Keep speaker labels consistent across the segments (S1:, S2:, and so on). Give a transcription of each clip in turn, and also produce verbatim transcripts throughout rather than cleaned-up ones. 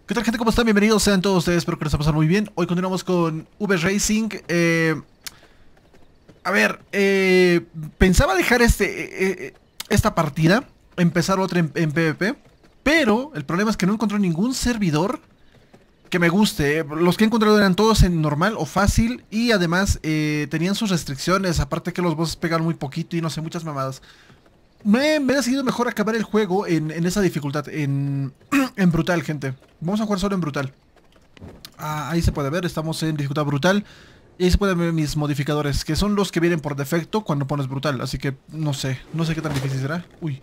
S1: ¿Qué tal, gente? ¿Cómo están? Bienvenidos sean todos ustedes, espero que les va a pasar muy bien. Hoy continuamos con V Racing. eh, A ver, eh, pensaba dejar este eh, esta partida, empezar otra en, en PvP, pero el problema es que no encontré ningún servidor que me guste. Los que he encontrado eran todos en normal o fácil, y además eh, tenían sus restricciones, aparte que los bosses pegan muy poquito y no sé, muchas mamadas. Me, me ha decidido mejor acabar el juego en, en esa dificultad, en, en brutal, gente. Vamos a jugar solo en brutal. Ah, ahí se puede ver, estamos en dificultad brutal. Y ahí se pueden ver mis modificadores, que son los que vienen por defecto cuando pones brutal. Así que no sé, no sé qué tan difícil será. Uy.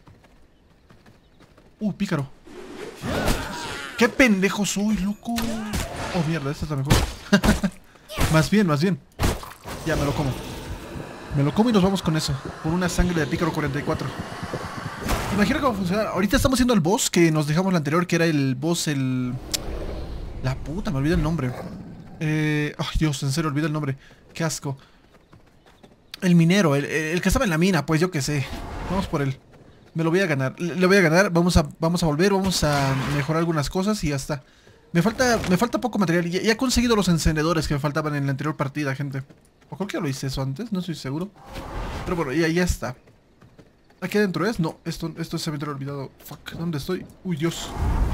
S1: Uh, pícaro. ¡Qué pendejo soy, loco! Oh, mierda, esta está mejor. Más bien, más bien. Ya, me lo como. Me lo como y nos vamos con eso. Con una sangre de pícaro cuarenta y cuatro. Imagino que va a funcionar. Ahorita estamos haciendo el boss que nos dejamos la anterior, que era el boss, el... La puta, me olvidé el nombre. Eh... Ay, Dios, en serio, olvidé el nombre. Qué asco. El minero, el, el que estaba en la mina, pues yo qué sé. Vamos por él. Me lo voy a ganar. Le, le voy a ganar. Vamos a, vamos a volver, vamos a mejorar algunas cosas y ya está. Me falta, me falta poco material. Ya, ya he conseguido los encendedores que me faltaban en la anterior partida, gente. O creo que ya lo hice eso antes, no estoy seguro. Pero bueno, ya, ya está. ¿Aquí adentro es? No, esto, esto se me había olvidado. Fuck, ¿dónde estoy? Uy, Dios.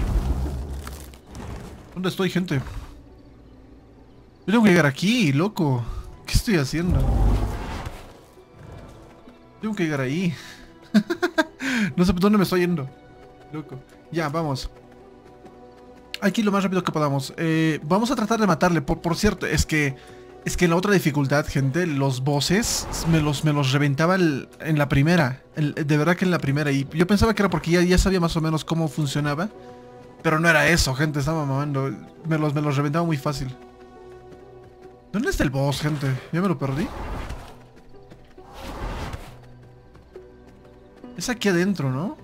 S1: ¿Dónde estoy, gente? Yo tengo que llegar aquí, loco. ¿Qué estoy haciendo? Tengo que llegar ahí. No sé por dónde me estoy yendo, loco. Ya, vamos. Hay que ir lo más rápido que podamos. eh, Vamos a tratar de matarle. Por, por cierto, es que Es que en la otra dificultad, gente, los bosses me los, me los reventaba el, en la primera. El, de verdad que en la primera. Y yo pensaba que era porque ya, ya sabía más o menos cómo funcionaba. Pero no era eso, gente, estaba mamando. Me los, me los reventaba muy fácil. ¿Dónde está el boss, gente? ¿Ya me lo perdí? Es aquí adentro, ¿no?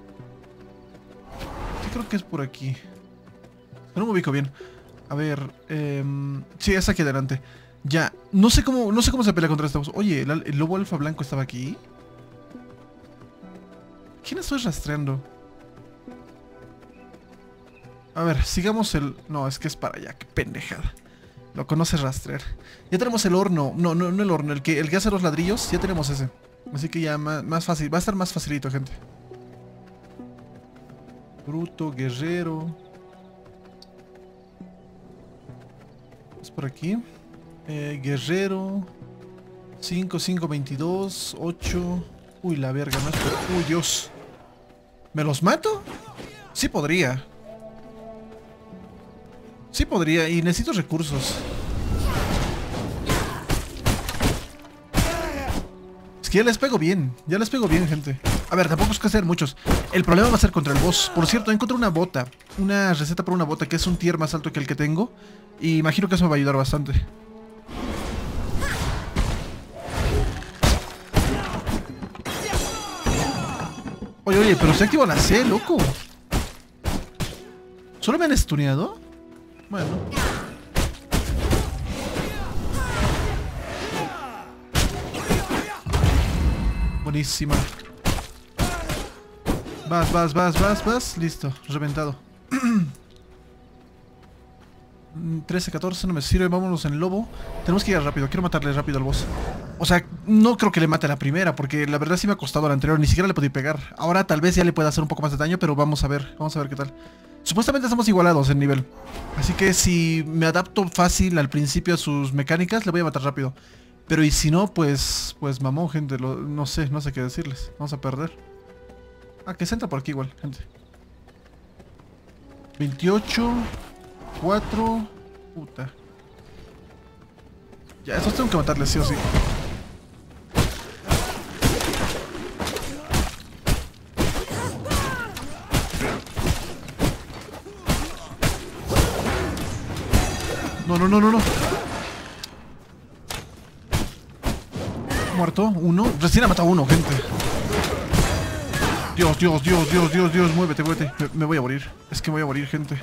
S1: Sí, creo que es por aquí. No me ubico bien. A ver, eh, sí, es aquí adelante. Ya, no sé cómo, no sé cómo se pelea contra este boss. Oye, el, el lobo alfa blanco estaba aquí. ¿Quién estoy rastreando? A ver, sigamos el... No, es que es para allá, qué pendejada. Lo conoce rastrear. Ya tenemos el horno. No, no, no el horno, el que, el que hace los ladrillos. Ya tenemos ese. Así que ya más, más fácil. Va a estar más facilito, gente. Bruto, guerrero. Es por aquí. Eh, guerrero. cinco, cinco, veintidós, ocho. Uy, la verga, no es por... Uy, Dios. ¿Me los mato? Sí podría. Sí podría, y necesito recursos. Es que ya les pego bien. Ya les pego bien, gente. A ver, tampoco es que hacer muchos. El problema va a ser contra el boss. Por cierto, encontré una bota. Una receta para una bota que es un tier más alto que el que tengo. Y imagino que eso me va a ayudar bastante. Oye, oye, pero se activó la C, loco. ¿Solo me han stuneado? Bueno. Buenísima. Vas, vas, vas, vas, vas. Listo, reventado. trece, catorce, no me sirve. Vámonos en lobo. Tenemos que ir rápido, quiero matarle rápido al boss. O sea, no creo que le mate a la primera, porque la verdad sí me ha costado a la anterior. Ni siquiera le podí pegar. Ahora tal vez ya le pueda hacer un poco más de daño, pero vamos a ver, vamos a ver qué tal. Supuestamente estamos igualados en nivel. Así que si me adapto fácil al principio a sus mecánicas, le voy a matar rápido. Pero y si no, pues, pues mamón, gente. Lo, no sé, no sé qué decirles. Vamos a perder. Ah, que se entra por aquí igual, gente. veintiocho, cuatro... Puta. Ya, estos tengo que matarles sí o sí. No, no, no, no, no. Muerto, uno. Recién ha matado uno, gente. Dios, Dios, Dios, Dios, Dios, Dios, muévete, muévete. Me, me voy a morir. Es que me voy a morir, gente.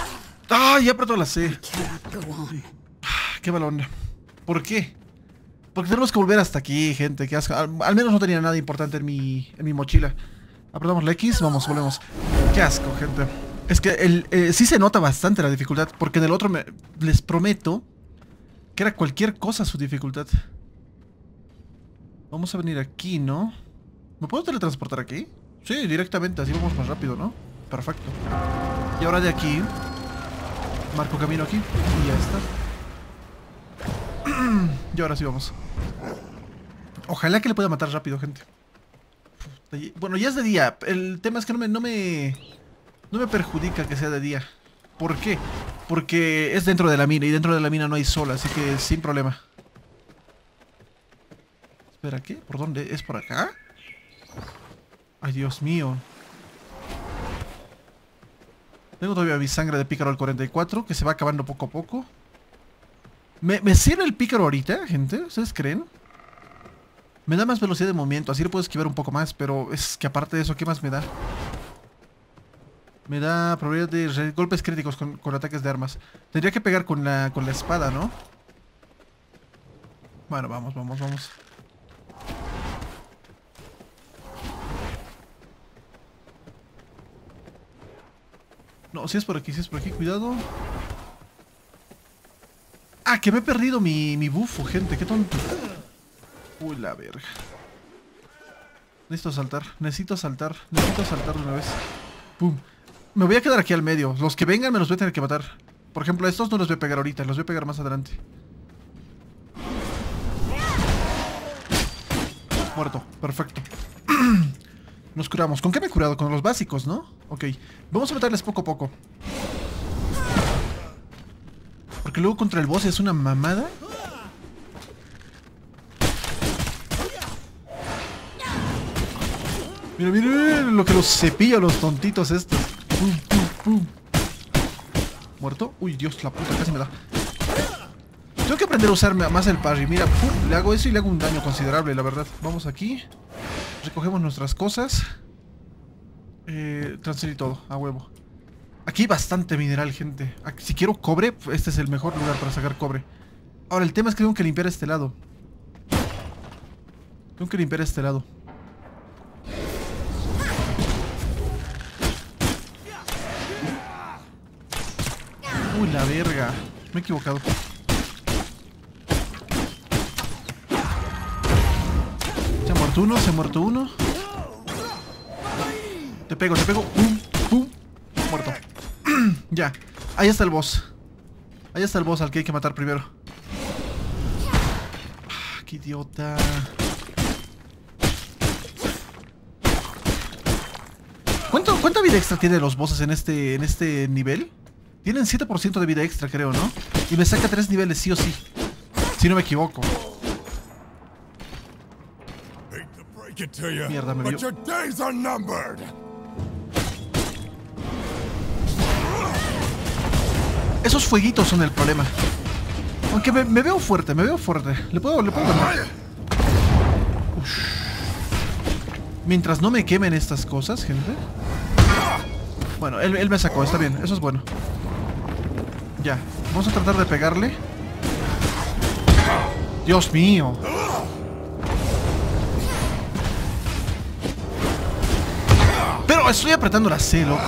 S1: ¡Ah! Ya apretó la C. Ah, qué mala onda. ¿Por qué? Porque tenemos que volver hasta aquí, gente. Qué asco. Al, al menos no tenía nada importante en mi, en mi mochila. Apretamos la X, vamos, volvemos. Qué asco, gente. Es que el, eh, sí se nota bastante la dificultad. Porque en el otro me, les prometo que era cualquier cosa su dificultad. Vamos a venir aquí, ¿no? ¿Me puedo teletransportar aquí? Sí, directamente, así vamos más rápido, ¿no? Perfecto. Y ahora de aquí marco camino aquí y ya está. Y ahora sí vamos. Ojalá que le pueda matar rápido, gente. Bueno, ya es de día. El tema es que no me, no me No me perjudica que sea de día. ¿Por qué? Porque es dentro de la mina y dentro de la mina no hay sol, así que sin problema. Espera, ¿qué? ¿Por dónde? ¿Es por acá? Ay, Dios mío. Tengo todavía mi sangre de pícaro al cuarenta y cuatro, que se va acabando poco a poco. ¿Me, me sirve el pícaro ahorita, gente? ¿Ustedes creen? Me da más velocidad de movimiento, así le puedo esquivar un poco más, pero es que aparte de eso, ¿qué más me da? Me da probabilidad de golpes críticos con, con ataques de armas. Tendría que pegar con la, con la espada, ¿no? Bueno, vamos, vamos, vamos. No, si es por aquí, si es por aquí, cuidado. Ah, que me he perdido mi, mi bufo, gente, qué tonto. Uy, la verga. Necesito saltar, necesito saltar, necesito saltar de una vez. Pum. Me voy a quedar aquí al medio. Los que vengan me los voy a tener que matar. Por ejemplo, a estos no los voy a pegar ahorita, los voy a pegar más adelante. Muerto, perfecto. Nos curamos. ¿Con qué me he curado? Con los básicos, ¿no? Ok. Vamos a meterles poco a poco. Porque luego contra el boss es una mamada. Mira, mira, mira lo que los cepilla los tontitos estos. Pum, pum, pum. ¿Muerto? Uy, Dios, la puta, casi me da. Tengo que aprender a usar más el parry. Mira, pum, le hago eso y le hago un daño considerable, la verdad. Vamos aquí. Recogemos nuestras cosas. Eh, transferir todo, a huevo. Aquí hay bastante mineral, gente. Aquí, si quiero cobre, este es el mejor lugar para sacar cobre. Ahora, el tema es que tengo que limpiar este lado. Tengo que limpiar este lado. Uy, la verga. Me he equivocado. Se ha muerto uno, se ha muerto uno. Te pego, te pego. Pum, pum. Muerto. Ya. Ahí está el boss. Ahí está el boss al que hay que matar primero. Ah, qué idiota. ¿Cuánto, ¿Cuánta vida extra tienen los bosses en este, en este nivel? Tienen siete por ciento de vida extra, creo, ¿no? Y me saca tres niveles, sí o sí. Si no me equivoco. Mierda, me vio. Esos fueguitos son el problema. Aunque me, me veo fuerte, me veo fuerte. Le puedo, le puedo ganar. Uf. Mientras no me quemen estas cosas, gente. Bueno, él, él me sacó, está bien, eso es bueno. Ya, vamos a tratar de pegarle. Dios mío. Pero estoy apretando la C, loco.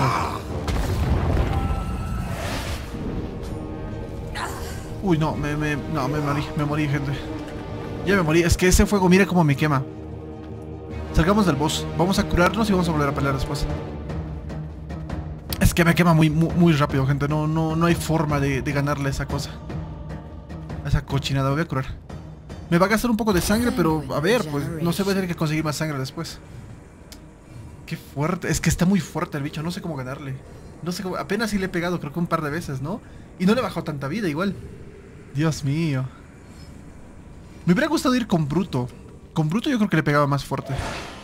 S1: Uy, no, me, me, no, me morí, me morí, gente. Ya me morí, es que ese fuego, mira cómo me quema. Salgamos del boss, vamos a curarnos y vamos a volver a pelear después. Es que me quema muy, muy, muy rápido, gente. No, no, no hay forma de, de ganarle a esa cosa. A esa cochinada, me voy a curar. Me va a gastar un poco de sangre, pero a ver, pues no se va a tener que conseguir más sangre después. Qué fuerte, es que está muy fuerte el bicho, no sé cómo ganarle. No sé cómo, apenas sí le he pegado, creo que un par de veces, ¿no? Y no le bajó tanta vida igual. Dios mío. Me hubiera gustado ir con Bruto. Con Bruto yo creo que le pegaba más fuerte.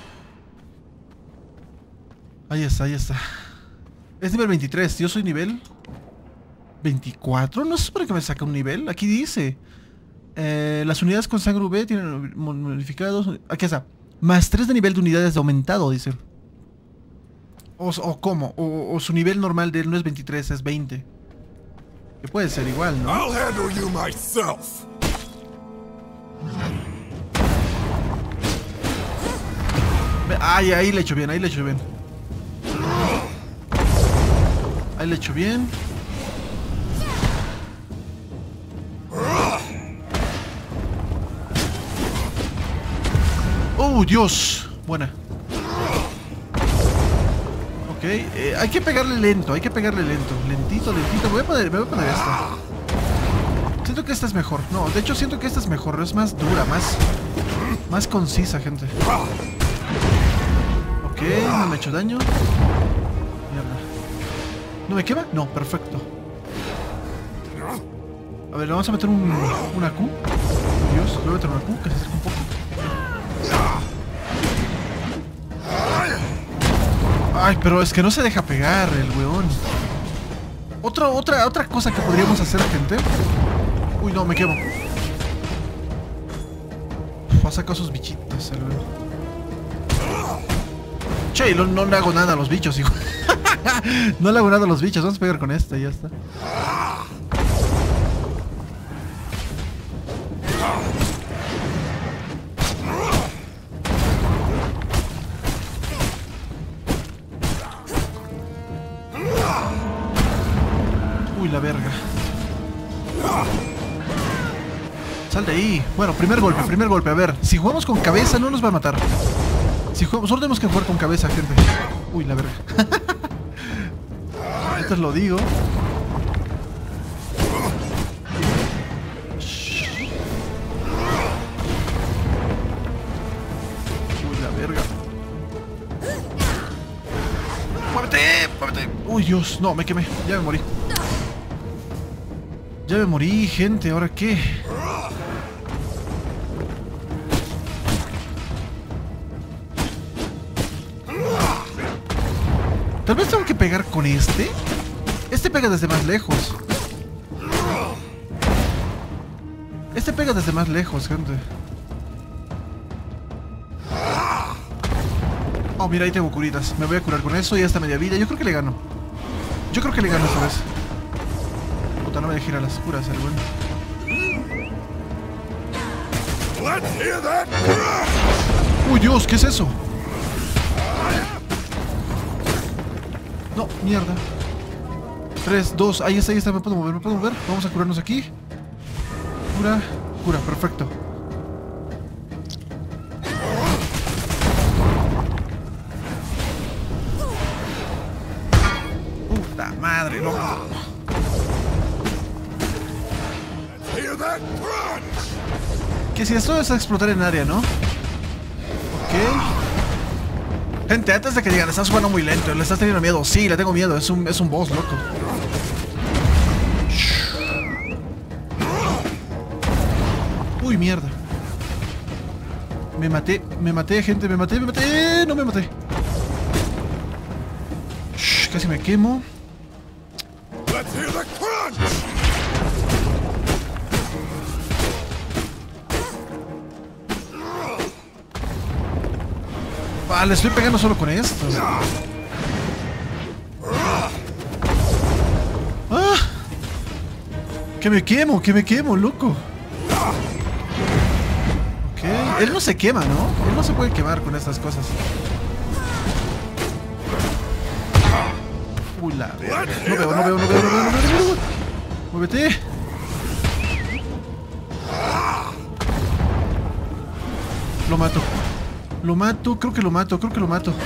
S1: Ahí está, ahí está. Es nivel veintitrés, yo soy nivel veinticuatro. No se supone que me saca un nivel. Aquí dice eh, las unidades con sangre V tienen modificados. Aquí está. Más tres de nivel de unidades de aumentado, dice. O, o cómo, o, o su nivel normal de él no es veintitrés, es veinte. Que puede ser igual, ¿no? Ay, ahí le he hecho bien, ahí le he hecho bien. Ahí le he hecho bien. ¡Oh, Dios! Buena. Ok, eh, hay que pegarle lento, hay que pegarle lento. Lentito, lentito. Me voy a poner, me voy a poner esta. Siento que esta es mejor. No, de hecho siento que esta es mejor. Es más dura, más... Más concisa, gente. Ok, no me he hecho daño. Mierda. ¿No me quema? No, perfecto. A ver, le vamos a meter un, una Q. Dios, le voy a meter una Q que se acerca un poco. Ay, pero es que no se deja pegar el weón. Otra, otra, otra cosa que podríamos hacer, gente. Uy, no, me quemo. Uf, ha sacado sus bichitos, el weón. Che, no, no le hago nada a los bichos, hijo. No le hago nada a los bichos. Vamos a pegar con esta y ya está. Uy, la verga. Sal de ahí. Bueno, primer golpe, primer golpe. A ver, si jugamos con cabeza no nos va a matar. Si jugamos, solo tenemos que jugar con cabeza, gente. Uy, la verga. Esto lo digo. Uy, la verga. ¡Muévete! ¡Muévete! Uy, Dios, no, me quemé. Ya me morí. Ya me morí, gente. ¿Ahora qué? Tal vez tengo que pegar con este. Este pega desde más lejos. Este pega desde más lejos, gente. Oh, mira, ahí tengo curitas. Me voy a curar con eso y hasta media vida. Yo creo que le gano. Yo creo que le gano esta vez. Puta, no me dejé ir a las curas, el bueno. Uy, Dios, ¿qué es eso? No, mierda. tres, dos, ahí está, ahí está, me puedo mover, me puedo mover. Vamos a curarnos aquí. Cura, cura, perfecto. Puta madre, loco. Que si esto es a explotar en área, ¿no? Ok. Gente, antes de que digan, estás jugando muy lento, le estás teniendo miedo. Sí, le tengo miedo, es un, es un boss, loco. Uy, mierda. Me maté, me maté, gente, me maté, me maté. No me maté. Shh, casi me quemo. Ah, le estoy pegando solo con esto. ¡Ah! ¡Que me quemo! ¡Que me quemo, loco! Ok. Él no se quema, ¿no? Él no se puede quemar con estas cosas. Uy, la verga. No veo, no veo, no veo, no veo, no veo, no veo. ¡Muévete! Lo mato. Lo mato, creo que lo mato, creo que lo mato.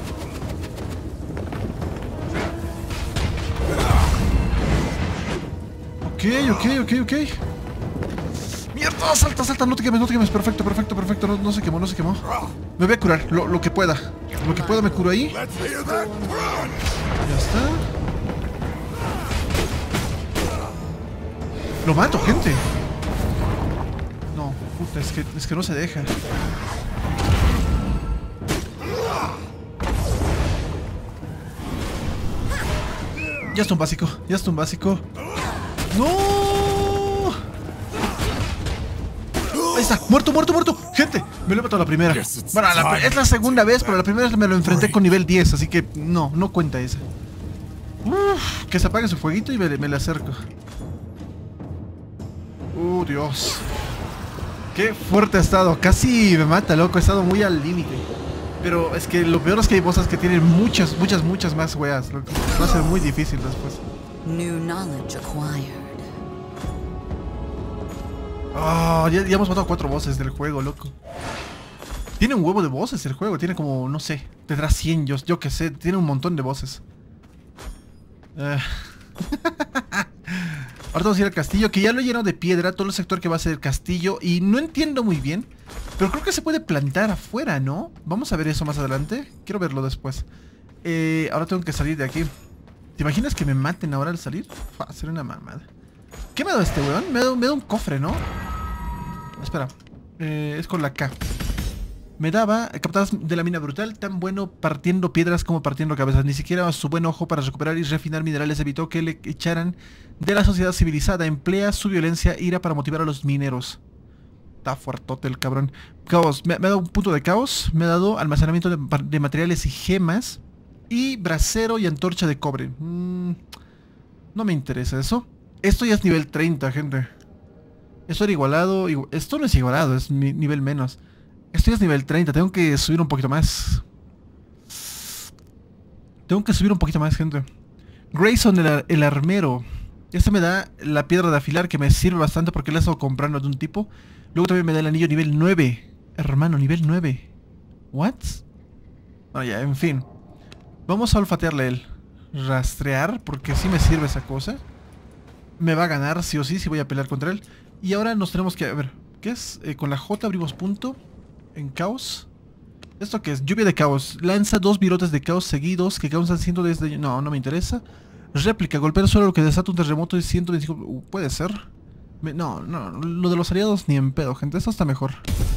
S1: Ok, ok, ok, ok. ¡Mierda! Salta, salta, no te quemes, no te quemes. Perfecto, perfecto, perfecto. No, no se quemó, no se quemó. Me voy a curar, lo, lo que pueda. Lo que pueda me curo ahí. Ya está. Lo mato, gente. No, puta, es que, es que no se deja. Ya está un básico, ya está un básico. ¡No! Ahí está, muerto, muerto, muerto. Gente, me lo he matado a la primera. Bueno, la, es la segunda vez, pero la primera vez me lo enfrenté con nivel diez, así que no, no cuenta esa. Uf, que se apague su fueguito y me, me le acerco. Uh, Dios. Qué fuerte ha estado, casi me mata, loco, he estado muy al límite. Pero es que lo peor es que hay bosses que tienen muchas, muchas, muchas más weas. Va a ser muy difícil después.
S2: New knowledge acquired.
S1: Oh, ya, ya hemos matado cuatro bosses del juego, loco. Tiene un huevo de bosses el juego. Tiene como, no sé, tendrá cien, yo, yo que sé. Tiene un montón de bosses. Uh. Ahora vamos a ir al castillo, que ya lo he llenado de piedra. Todo el sector que va a ser el castillo. Y no entiendo muy bien, pero creo que se puede plantar afuera, ¿no? Vamos a ver eso más adelante. Quiero verlo después. eh, Ahora tengo que salir de aquí. ¿Te imaginas que me maten ahora al salir? Va a ser una mamada. ¿Qué me ha dado este weón? Me ha dado, me ha dado un cofre, ¿no? Espera, eh, es con la K. Me daba captadas de la mina brutal, tan bueno partiendo piedras como partiendo cabezas. Ni siquiera su buen ojo para recuperar y refinar minerales evitó que le echaran de la sociedad civilizada. Emplea su violencia e ira para motivar a los mineros. Está fuertote el cabrón. Caos, me, me ha dado un punto de caos. Me ha dado almacenamiento de, de materiales y gemas. Y brasero y antorcha de cobre. mm, No me interesa eso. Esto ya es nivel treinta, gente. Esto era igualado. Esto no es igualado, es mi nivel menos. Esto ya es nivel treinta, tengo que subir un poquito más. Tengo que subir un poquito más, gente. Grayson, el, el armero. Este me da la piedra de afilar, que me sirve bastante porque la he estado comprando de un tipo. Luego también me da el anillo nivel nueve. Hermano, nivel nueve. ¿What? Bueno, ya, en fin. Vamos a olfatearle él. Rastrear, porque sí me sirve esa cosa. Me va a ganar, sí o sí, si voy a pelear contra él. Y ahora nos tenemos que... A ver, ¿qué es? Eh, con la J abrimos punto. En caos. ¿Esto qué es? Lluvia de caos. Lanza dos virotes de caos seguidos que causan ciento diez de... No, no me interesa. Réplica. Golpea el suelo, lo que desata un terremoto de ciento veinticinco... Uh, puede ser. Me... No, no. Lo de los aliados ni en pedo, gente. Esto está mejor.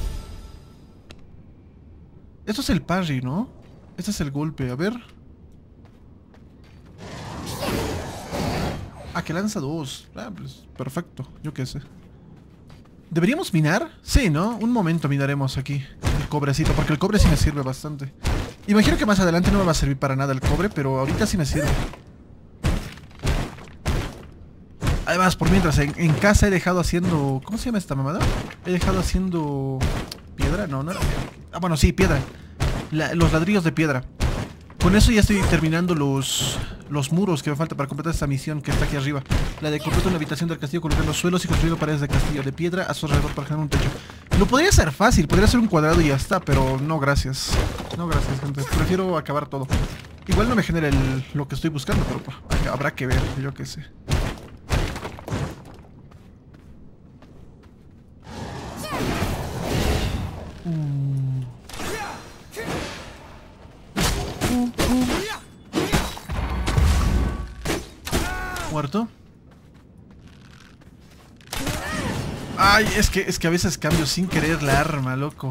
S1: Esto es el parry, ¿no? Este es el golpe. A ver. Ah, que lanza dos. Ah, pues perfecto. Yo qué sé. ¿Deberíamos minar? Sí, ¿no? Un momento minaremos aquí el cobrecito, porque el cobre sí me sirve bastante. Imagino que más adelante no me va a servir para nada el cobre, pero ahorita sí me sirve. Además, por mientras, en, en casa he dejado haciendo... ¿Cómo se llama esta mamada? He dejado haciendo... ¿Piedra? No, no era piedra. Ah, bueno, sí, piedra. La, los ladrillos de piedra. Con eso ya estoy terminando los... Los muros que me falta para completar esta misión que está aquí arriba. La de completar una habitación del castillo colocando suelos y construyendo paredes de castillo de piedra a su alrededor para generar un techo. Lo podría ser fácil, podría ser un cuadrado y ya está, pero no gracias. No gracias, gente. Prefiero acabar todo. Igual no me genera el, lo que estoy buscando, pero pues, habrá que ver, yo qué sé. Uh. Uh, uh. Muerto. Ay, es que, es que a veces cambio sin querer la arma, loco.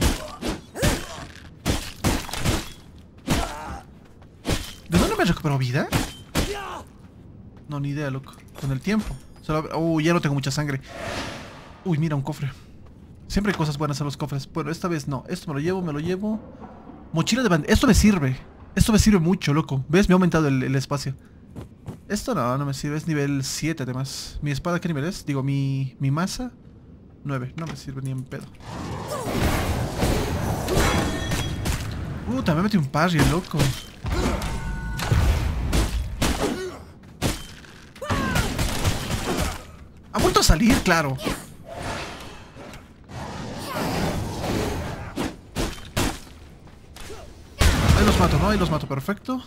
S1: ¿De dónde me recuperó vida? No, ni idea, loco. Con el tiempo. Solo... Uy, ya no tengo mucha sangre. Uy, mira, un cofre. Siempre hay cosas buenas en los cofres. Bueno, esta vez no. Esto me lo llevo, me lo llevo. Mochila de bandera. Esto me sirve. Esto me sirve mucho, loco. ¿Ves? Me ha aumentado el, el espacio. Esto no, no me sirve. Es nivel siete además. ¿Mi espada qué nivel es? Digo, mi, mi masa nueve. No me sirve ni en pedo. Uh, también metí un parry, loco. Ha vuelto a salir, claro. Ahí los mato, ¿no? Ahí los mato, perfecto.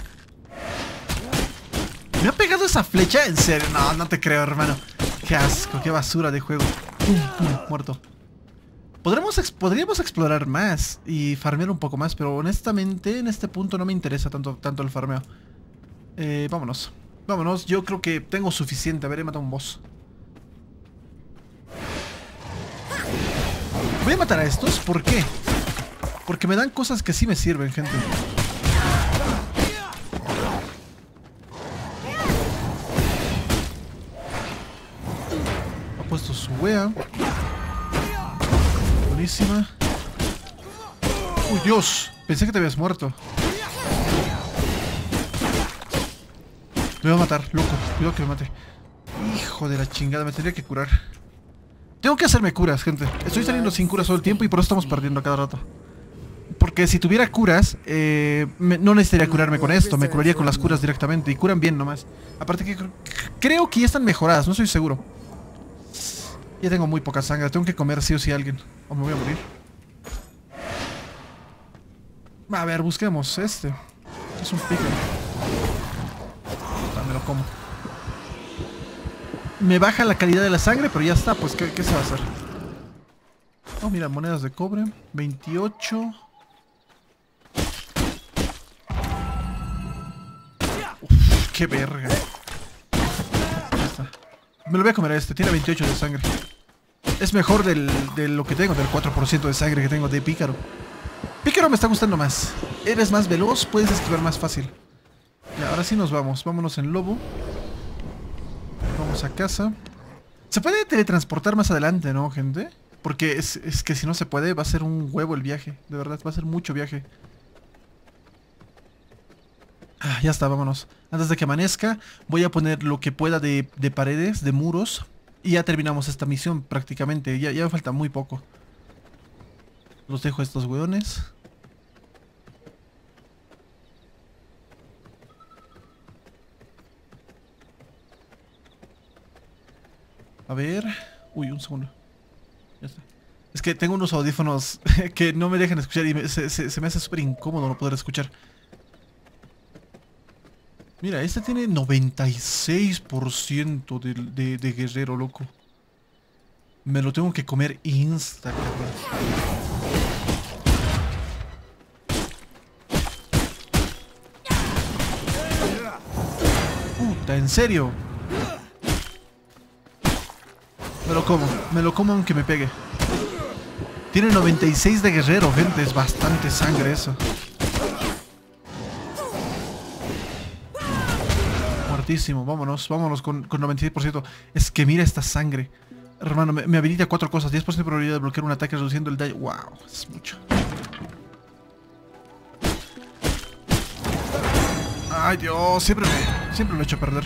S1: ¿Me ha pegado esa flecha? ¿En serio? No, no te creo, hermano. Qué asco, qué basura de juego. Pum, pum, muerto. Podremos ex podríamos explorar más y farmear un poco más, pero honestamente en este punto no me interesa tanto, tanto el farmeo. Eh, vámonos. Vámonos, yo creo que tengo suficiente. A ver, he matado a un boss. Voy a matar a estos, ¿por qué? Porque me dan cosas que sí me sirven, gente. Ha puesto su wea. Buenísima. Uy, Dios, pensé que te habías muerto. Me va a matar, loco. Cuidado que me mate. Hijo de la chingada, me tendría que curar. Tengo que hacerme curas, gente. Estoy saliendo sin curas todo el tiempo y por eso estamos perdiendo a cada rato. ¿Por Porque si tuviera curas, eh, me, no necesitaría curarme con esto. Me curaría con las curas directamente. Y curan bien nomás. Aparte que creo que ya están mejoradas, no estoy seguro. Ya tengo muy poca sangre. Tengo que comer sí o sí a alguien. O me voy a morir. A ver, busquemos este. Es un pico. Me lo como. Me baja la calidad de la sangre, pero ya está. Pues, ¿qué, qué se va a hacer? Oh, mira, monedas de cobre. veintiocho. Uf, qué verga. Ya está. Me lo voy a comer a este. Tiene veintiocho de sangre. Es mejor del, de lo que tengo, del cuatro por ciento de sangre que tengo de pícaro. Pícaro me está gustando más. Eres más veloz, puedes esquivar más fácil. Ya, ahora sí nos vamos. Vámonos en lobo. Vamos a casa. Se puede teletransportar más adelante, ¿no, gente? Porque es, es que si no se puede, va a ser un huevo el viaje. De verdad, va a ser mucho viaje. Ah, ya está, vámonos. Antes de que amanezca, voy a poner lo que pueda de, de paredes, de muros. Y ya terminamos esta misión prácticamente. Ya, ya me falta muy poco. Los dejo a estos weones. A ver... Uy, un segundo. Ya está. Es que tengo unos audífonos que no me dejan escuchar y me, se, se, se me hace súper incómodo no poder escuchar. Mira, este tiene noventa y seis por ciento de, de, de guerrero, loco. Me lo tengo que comer insta, cabrón. Puta, ¿en serio? Me lo como, me lo como aunque me pegue. Tiene noventa y seis de guerrero, gente, es bastante sangre eso. Muertísimo, vámonos, vámonos con, con noventa y seis por ciento. Es que mira esta sangre. Hermano, me, me habilita cuatro cosas. diez por ciento de probabilidad de bloquear un ataque reduciendo el daño. Wow, es mucho. Ay, Dios, siempre me, siempre lo he hecho perder.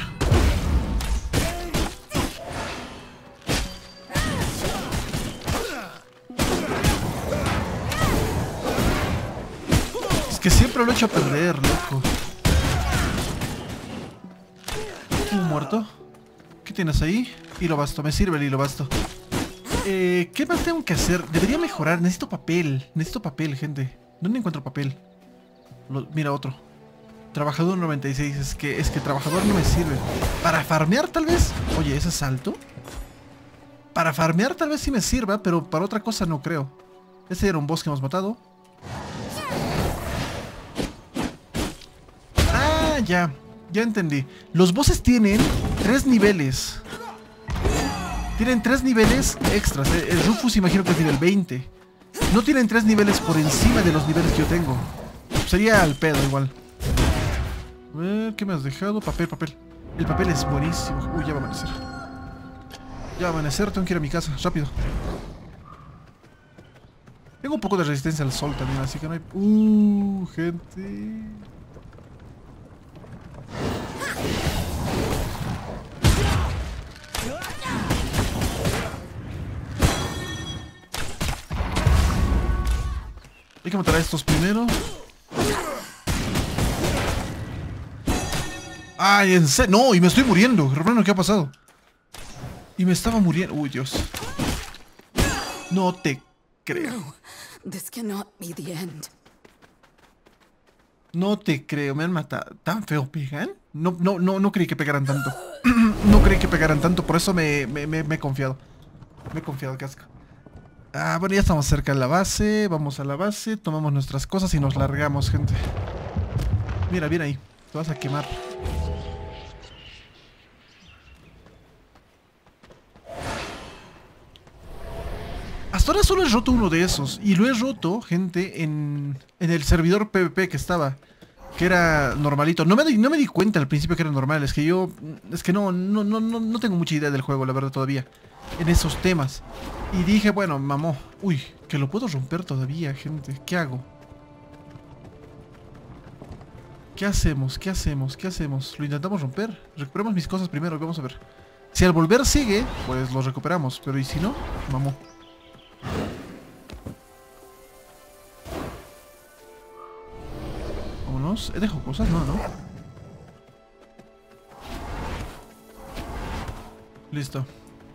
S1: Es que siempre lo he hecho perder, loco. ¿Un muerto? ¿Qué tienes ahí? Hilo basto, me sirve el hilo basto. Eh, ¿qué más tengo que hacer? Debería mejorar, necesito papel. Necesito papel, gente. ¿Dónde encuentro papel? Lo, mira, otro. Trabajador noventa y seis, es que, es que trabajador no me sirve. ¿Para farmear tal vez? Oye, ¿ese salto? Para farmear tal vez sí me sirva, pero para otra cosa no creo. Este era un boss que hemos matado. Ah, ya. Ya entendí. Los bosses tienen tres niveles. Tienen tres niveles extras. El Rufus imagino que es nivel veinte. No tienen tres niveles por encima de los niveles que yo tengo. Sería al pedo igual. A ver, ¿qué me has dejado? Papel, papel. El papel es buenísimo. Uy, ya va a amanecer. Ya va a amanecer, tengo que ir a mi casa, rápido. Tengo un poco de resistencia al sol también, así que no hay... Uh, gente... Hay que matar a estos primero. Ay, en serio. No, y me estoy muriendo. Hermano, ¿qué ha pasado? Y me estaba muriendo. Uy, Dios. No te creo.
S2: No, this cannot be the end.
S1: No te creo. Me han matado. ¿Tan feo pegan? No, no, no, no creí que pegaran tanto. No creí que pegaran tanto. Por eso me, me, me, me he confiado. Me he confiado, casco. Ah, bueno, ya estamos cerca de la base. Vamos a la base, tomamos nuestras cosas y nos largamos, gente. Mira, bien ahí. Te vas a quemar. Hasta ahora solo he roto uno de esos. Y lo he roto, gente, en, en el servidor PvP que estaba. Que era normalito. No me, di, no me di cuenta al principio que era normal. Es que yo... Es que no, no, no, no tengo mucha idea del juego, la verdad, todavía. En esos temas. Y dije, bueno, mamó. Uy, que lo puedo romper todavía, gente. ¿Qué hago? ¿Qué hacemos? ¿Qué hacemos? ¿Qué hacemos? ¿Lo intentamos romper? Recuperamos mis cosas primero, vamos a ver. Si al volver sigue, pues lo recuperamos. Pero ¿y si no? Mamó. Vámonos. ¿He dejado cosas? No, no. Listo.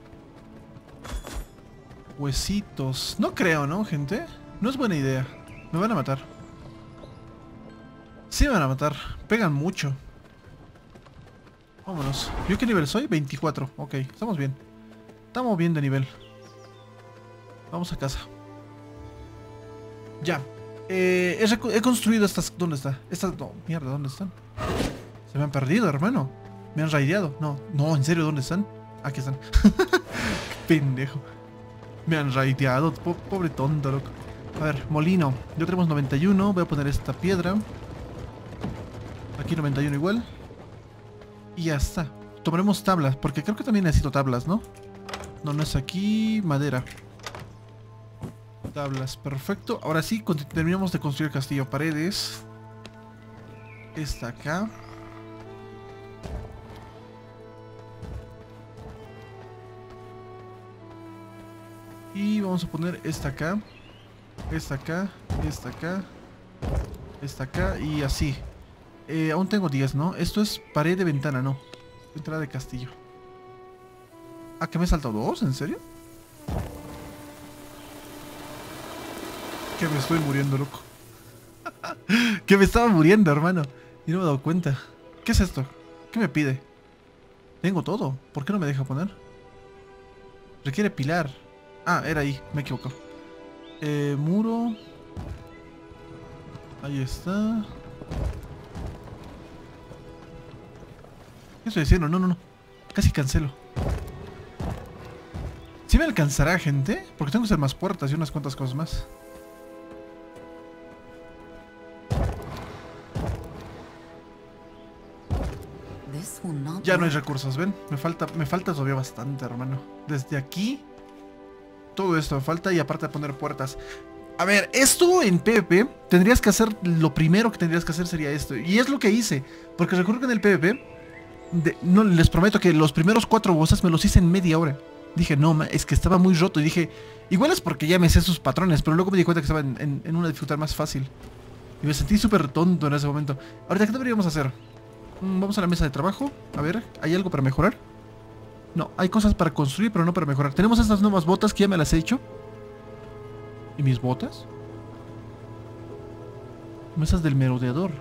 S1: Huesitos. No creo, ¿no, gente? No es buena idea. Me van a matar. Sí me van a matar. Pegan mucho. Vámonos. ¿Yo qué nivel soy? veinticuatro. Ok, estamos bien. Estamos bien de nivel. Vamos a casa. Ya. Eh, he, he construido estas... ¿Dónde está? Estas... No, mierda, ¿dónde están? Se me han perdido, hermano. Me han raideado. No, no, en serio, ¿dónde están? Aquí están. Qué pendejo. Me han raideado. Po pobre tonto, loco. A ver, molino. Ya tenemos noventa y uno. Voy a poner esta piedra. Aquí noventa y uno igual. Y ya está. Tomaremos tablas, porque creo que también necesito tablas, ¿no? No, no es aquí. Madera. Tablas, perfecto. Ahora sí, terminamos de construir el castillo. Paredes. Esta acá. Y vamos a poner esta acá. Esta acá. Esta acá. Esta acá. Y así. Eh, aún tengo diez, ¿no? Esto es pared de ventana, no. Entrada de castillo. Ah, ¿que me he saltado dos? ¿En serio? Que me estoy muriendo, loco. Que me estaba muriendo, hermano. Y no me he dado cuenta. ¿Qué es esto? ¿Qué me pide? Tengo todo. ¿Por qué no me deja poner? Requiere pilar. Ah, era ahí. Me equivoco. Eh, muro. Ahí está. ¿Qué estoy diciendo? No, no, no. Casi cancelo. ¿Sí me alcanzará, gente? Porque tengo que hacer más puertas y unas cuantas cosas más. Ya no hay recursos, ¿ven? Me falta, me falta todavía bastante, hermano. Desde aquí, todo esto me falta y aparte de poner puertas. A ver, esto en PvP, tendrías que hacer, lo primero que tendrías que hacer sería esto. Y es lo que hice, porque recuerdo que en el PvP, de, no, les prometo que los primeros cuatro bosses me los hice en media hora. Dije, no, es que estaba muy roto y dije, igual es porque ya me sé sus patrones, pero luego me di cuenta que estaba en, en, en una dificultad más fácil. Y me sentí súper tonto en ese momento. Ahorita, ¿qué deberíamos hacer? Vamos a la mesa de trabajo. A ver, ¿hay algo para mejorar? No, hay cosas para construir, pero no para mejorar. Tenemos estas nuevas botas que ya me las he hecho. ¿Y mis botas? Mesas del merodeador.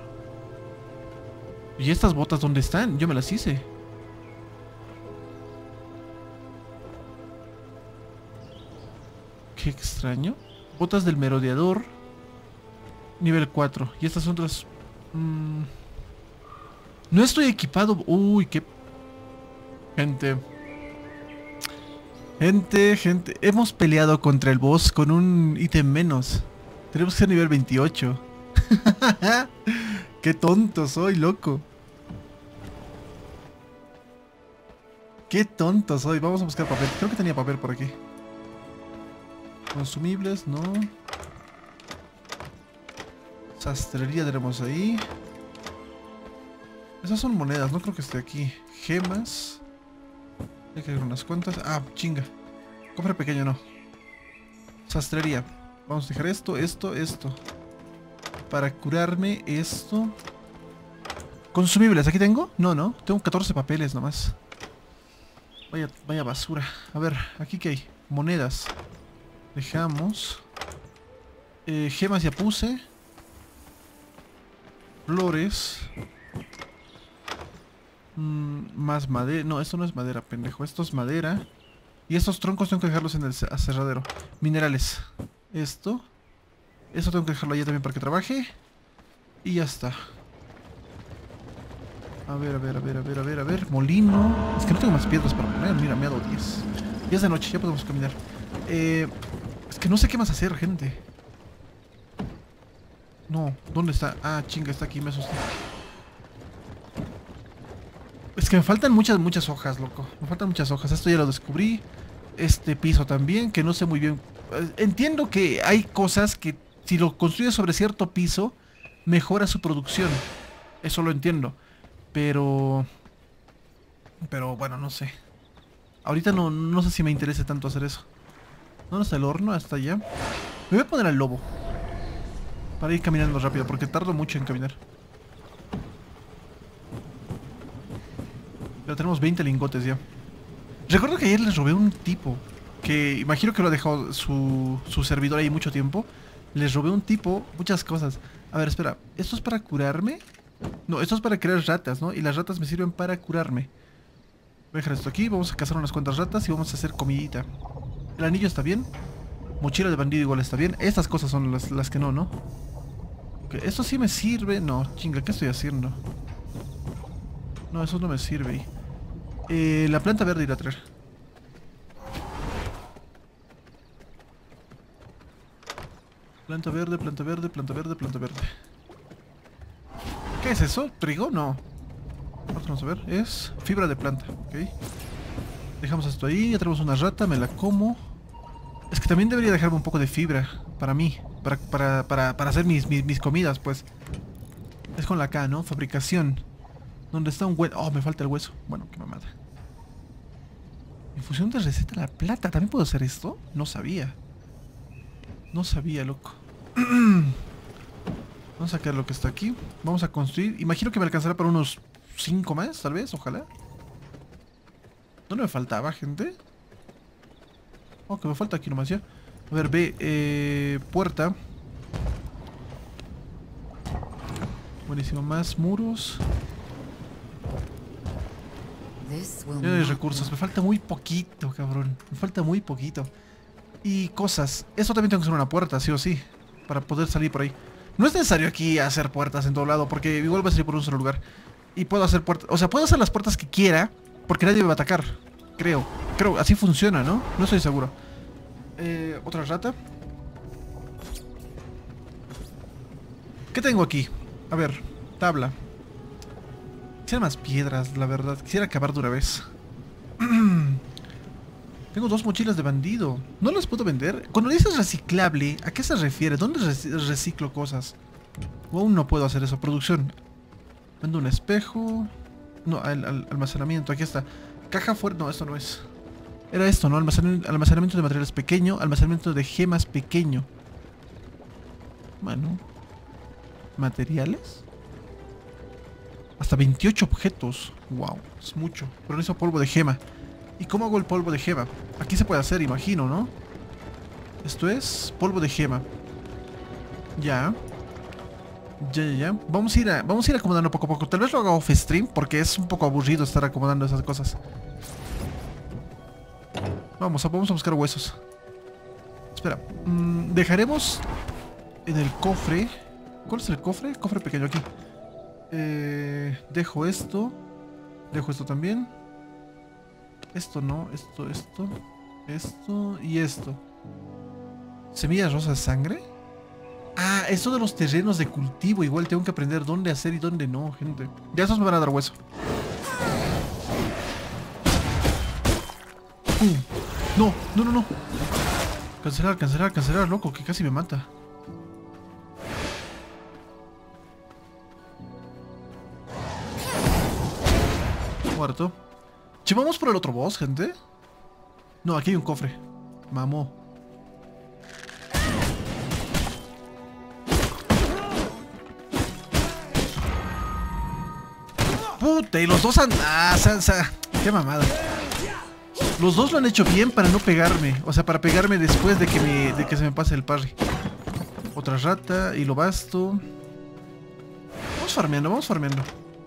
S1: ¿Y estas botas dónde están? Yo me las hice. Qué extraño. Botas del merodeador. Nivel cuatro. Y estas otras... Mmm... No estoy equipado. Uy, qué... Gente. Gente, gente. Hemos peleado contra el boss con un ítem menos. Tenemos que ser nivel veintiocho. Qué tonto soy, loco. Qué tonto soy. Vamos a buscar papel. Creo que tenía papel por aquí. Consumibles, no. Sastrería tenemos ahí. Esas son monedas, no creo que esté aquí. Gemas. Hay que ver unas cuantas. Ah, chinga. Cofre pequeño, no. Sastrería. Vamos a dejar esto, esto, esto. Para curarme esto. Consumibles, ¿aquí tengo? No, no. Tengo catorce papeles nomás. Vaya, vaya basura. A ver, ¿aquí qué hay? Monedas. Dejamos. Eh, gemas ya puse. Flores. Mm, más madera. No, esto no es madera, pendejo. Esto es madera. Y estos troncos tengo que dejarlos en el aserradero. Minerales. Esto. Esto tengo que dejarlo allá también para que trabaje. Y ya está. A ver, a ver, a ver, a ver, a ver, a ver. Molino. Es que no tengo más piedras para poner. Mira, me ha dado diez. Ya es de noche, ya podemos caminar. Eh, es que no sé qué más hacer, gente. No, ¿dónde está? Ah, chinga, está aquí, me asusté. Es que me faltan muchas, muchas hojas, loco. Me faltan muchas hojas. Esto ya lo descubrí. Este piso también, que no sé muy bien. Entiendo que hay cosas que si lo construyes sobre cierto piso, mejora su producción. Eso lo entiendo. Pero... Pero bueno, no sé. Ahorita no, no sé si me interesa tanto hacer eso. ¿Dónde está el horno? Hasta allá. Me voy a poner al lobo. Para ir caminando rápido, porque tardo mucho en caminar. Pero tenemos veinte lingotes ya. Recuerdo que ayer les robé a un tipo. Que imagino que lo ha dejado su, su servidor ahí mucho tiempo. Les robé a un tipo muchas cosas. A ver, espera. ¿Esto es para curarme? No, esto es para crear ratas, ¿no? Y las ratas me sirven para curarme. Voy a dejar esto aquí. Vamos a cazar unas cuantas ratas y vamos a hacer comidita. El anillo está bien. Mochila de bandido igual está bien. Estas cosas son las, las que no, ¿no? Okay, esto sí me sirve. No, chinga, ¿qué estoy haciendo? No, eso no me sirve. Eh, la planta verde irá a traer. Planta verde, planta verde, planta verde, planta verde. ¿Qué es eso? ¿Trigo? No. Vamos a ver. Es fibra de planta. Ok. Dejamos esto ahí. Ya tenemos una rata. Me la como. Es que también debería dejarme un poco de fibra. Para mí. Para, para, para, para hacer mis, mis, mis comidas, pues. Es con la K, ¿no? Fabricación. ¿Dónde está un hueso? Oh, me falta el hueso. Bueno, qué mamada. Infusión de receta de la plata. ¿También puedo hacer esto? No sabía. No sabía, loco. Vamos a sacar lo que está aquí. Vamos a construir. Imagino que me alcanzará para unos cinco más, tal vez, ojalá. ¿Dónde me faltaba, gente? Oh, que me falta aquí nomás ya. A ver, ve, eh, puerta. Buenísimo, más muros. Ya hay recursos, me falta muy poquito, cabrón. Me falta muy poquito. Y cosas. Eso también tengo que hacer una puerta, sí o sí. Para poder salir por ahí. No es necesario aquí hacer puertas en todo lado, porque igual va a salir por un solo lugar. Y puedo hacer puertas, o sea, puedo hacer las puertas que quiera, porque nadie me va a atacar. Creo, creo, así funciona, ¿no? No estoy seguro. Eh, otra rata. ¿Qué tengo aquí? A ver, tabla. Quisiera más piedras, la verdad. Quisiera acabar de una vez. Tengo dos mochilas de bandido. ¿No las puedo vender? Cuando dices reciclable, ¿a qué se refiere? ¿Dónde rec reciclo cosas? O aún no puedo hacer eso. Producción. Vendo un espejo. No, al, al, almacenamiento. Aquí está. Caja fuerte. No, esto no es. Era esto, ¿no? Almacenamiento, almacenamiento de materiales pequeño. Almacenamiento de gemas pequeño. Bueno. ¿Materiales? Hasta veintiocho objetos. Wow, es mucho. Pero necesito polvo de gema. ¿Y cómo hago el polvo de gema? Aquí se puede hacer, imagino, ¿no? Esto es polvo de gema. Ya. Ya, ya, ya. Vamos a ir, a, vamos a ir acomodando poco a poco. Tal vez lo haga off stream porque es un poco aburrido estar acomodando esas cosas. Vamos, a, vamos a buscar huesos. Espera. Mmm, dejaremos en el cofre. ¿Cuál es el cofre? Cofre pequeño aquí. Eh, dejo esto. Dejo esto también. Esto no, esto, esto, esto y esto. ¿Semillas rosas de sangre? Ah, esto de los terrenos de cultivo. Igual tengo que aprender dónde hacer y dónde no, gente. Ya esos me van a dar hueso. Uh, no, no, no, no. Cancelar, cancelar, cancelar, loco, que casi me mata. Muerto. Che, vamos por el otro boss, gente. No, aquí hay un cofre. Mamó. Puta, y los dos han... Ah, salsa. Qué mamada. Los dos lo han hecho bien para no pegarme. O sea, para pegarme después de que, me, de que se me pase el parry. Otra rata y lo basto. Vamos farmeando, vamos farmeando.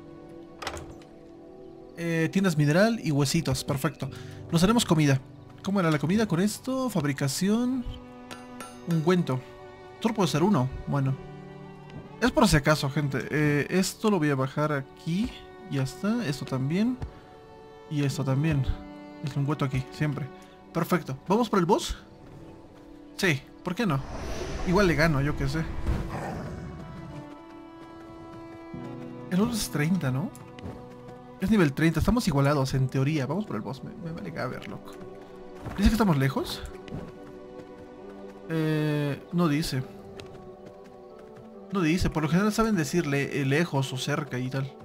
S1: Eh, tiendas mineral y huesitos, perfecto. Nos haremos comida. ¿Cómo era la comida con esto? Fabricación. Ungüento. Solo puedo hacer uno. Bueno. Es por si acaso, gente. Eh, esto lo voy a bajar aquí. Ya está. Esto también. Y esto también. El ungüento aquí, siempre. Perfecto. ¿Vamos por el boss? Sí, ¿por qué no? Igual le gano, yo qué sé. El otro es treinta, ¿no? Es nivel treinta, estamos igualados en teoría. Vamos por el boss, me, me vale a ver, loco. ¿Dice que estamos lejos? Eh, no dice. No dice, por lo general saben decirle eh, lejos o cerca y tal.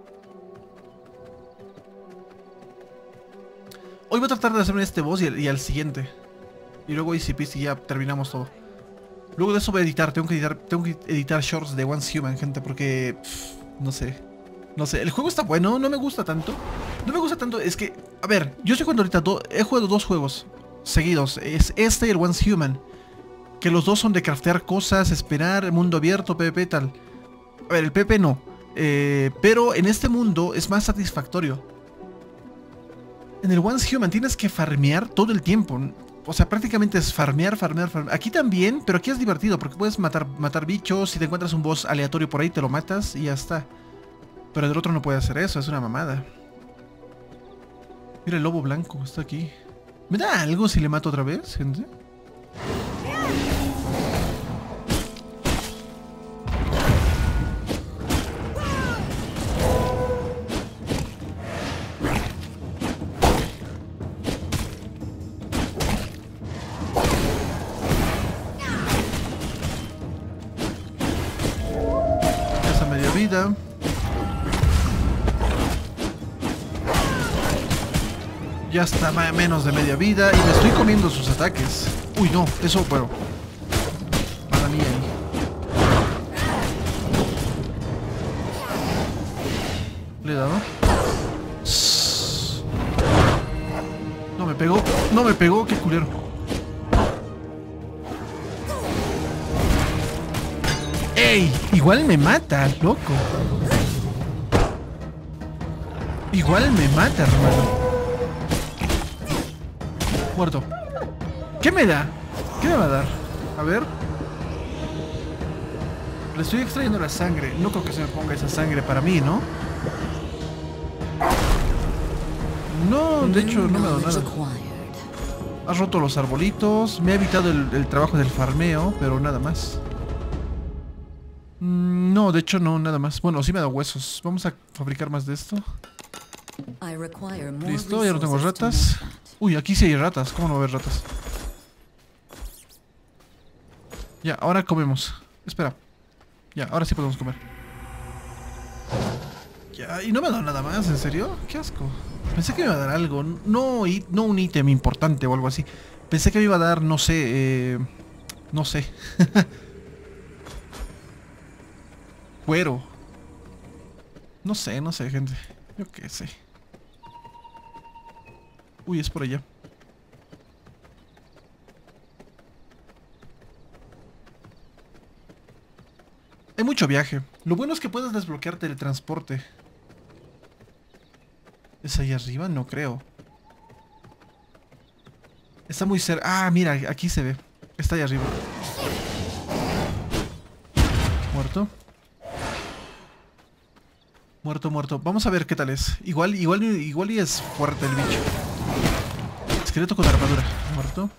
S1: Hoy voy a tratar de hacerme este boss y, el, y al siguiente. Y luego easy peasy ya terminamos todo. Luego de eso voy a editar, tengo que editar, tengo que editar shorts de Once Human, gente, porque... Pff, no sé. No sé, el juego está bueno, no me gusta tanto. No me gusta tanto, es que... A ver, yo estoy jugando ahorita... Do, he jugado dos juegos seguidos. Es este y el Once Human. Que los dos son de craftear cosas, esperar, mundo abierto, PvP, tal. A ver, el PvP no. Eh, pero en este mundo es más satisfactorio. En el Once Human tienes que farmear todo el tiempo. O sea, prácticamente es farmear, farmear, farmear. Aquí también, pero aquí es divertido porque puedes matar, matar bichos. Si te encuentras un boss aleatorio por ahí, te lo matas y ya está. Pero el otro no puede hacer eso, es una mamada. Mira el lobo blanco, está aquí. ¿Me da algo si le mato otra vez, gente? Esa media vida. Ya está más menos de media vida y me estoy comiendo sus ataques. Uy, no, eso, bueno. Para mí ahí. ¿Le he dado? No me pegó, no me pegó, qué culero. ¡Ey! Igual me mata, loco. Igual me mata, hermano. Muerto. ¿Qué me da? ¿Qué me va a dar? A ver. Le estoy extrayendo la sangre. No creo que se me ponga esa sangre para mí, ¿no? No, de hecho no me ha dado nada. Has roto los arbolitos. Me ha evitado el, el trabajo del farmeo, pero nada más. Mm, no, de hecho no, nada más. Bueno, sí me da huesos. Vamos a fabricar más de esto. Listo, ya no tengo ratas. Uy, aquí sí hay ratas. ¿Cómo no va a haber ratas? Ya, ahora comemos. Espera. Ya, ahora sí podemos comer. Ya, y no me ha dado nada más, ¿en serio? Qué asco. Pensé que me iba a dar algo. No, no un ítem importante o algo así. Pensé que me iba a dar, no sé, eh, no sé. Cuero. No sé, no sé, gente. Yo qué sé. Uy, es por allá. Hay mucho viaje. Lo bueno es que puedes desbloquear teletransporte. ¿Es ahí arriba? No creo. Está muy cerca. Ah, mira, aquí se ve. Está ahí arriba. Muerto. Muerto, muerto. Vamos a ver qué tal es. Igual, igual, igual y es fuerte el bicho. Esqueleto con armadura. Muerto.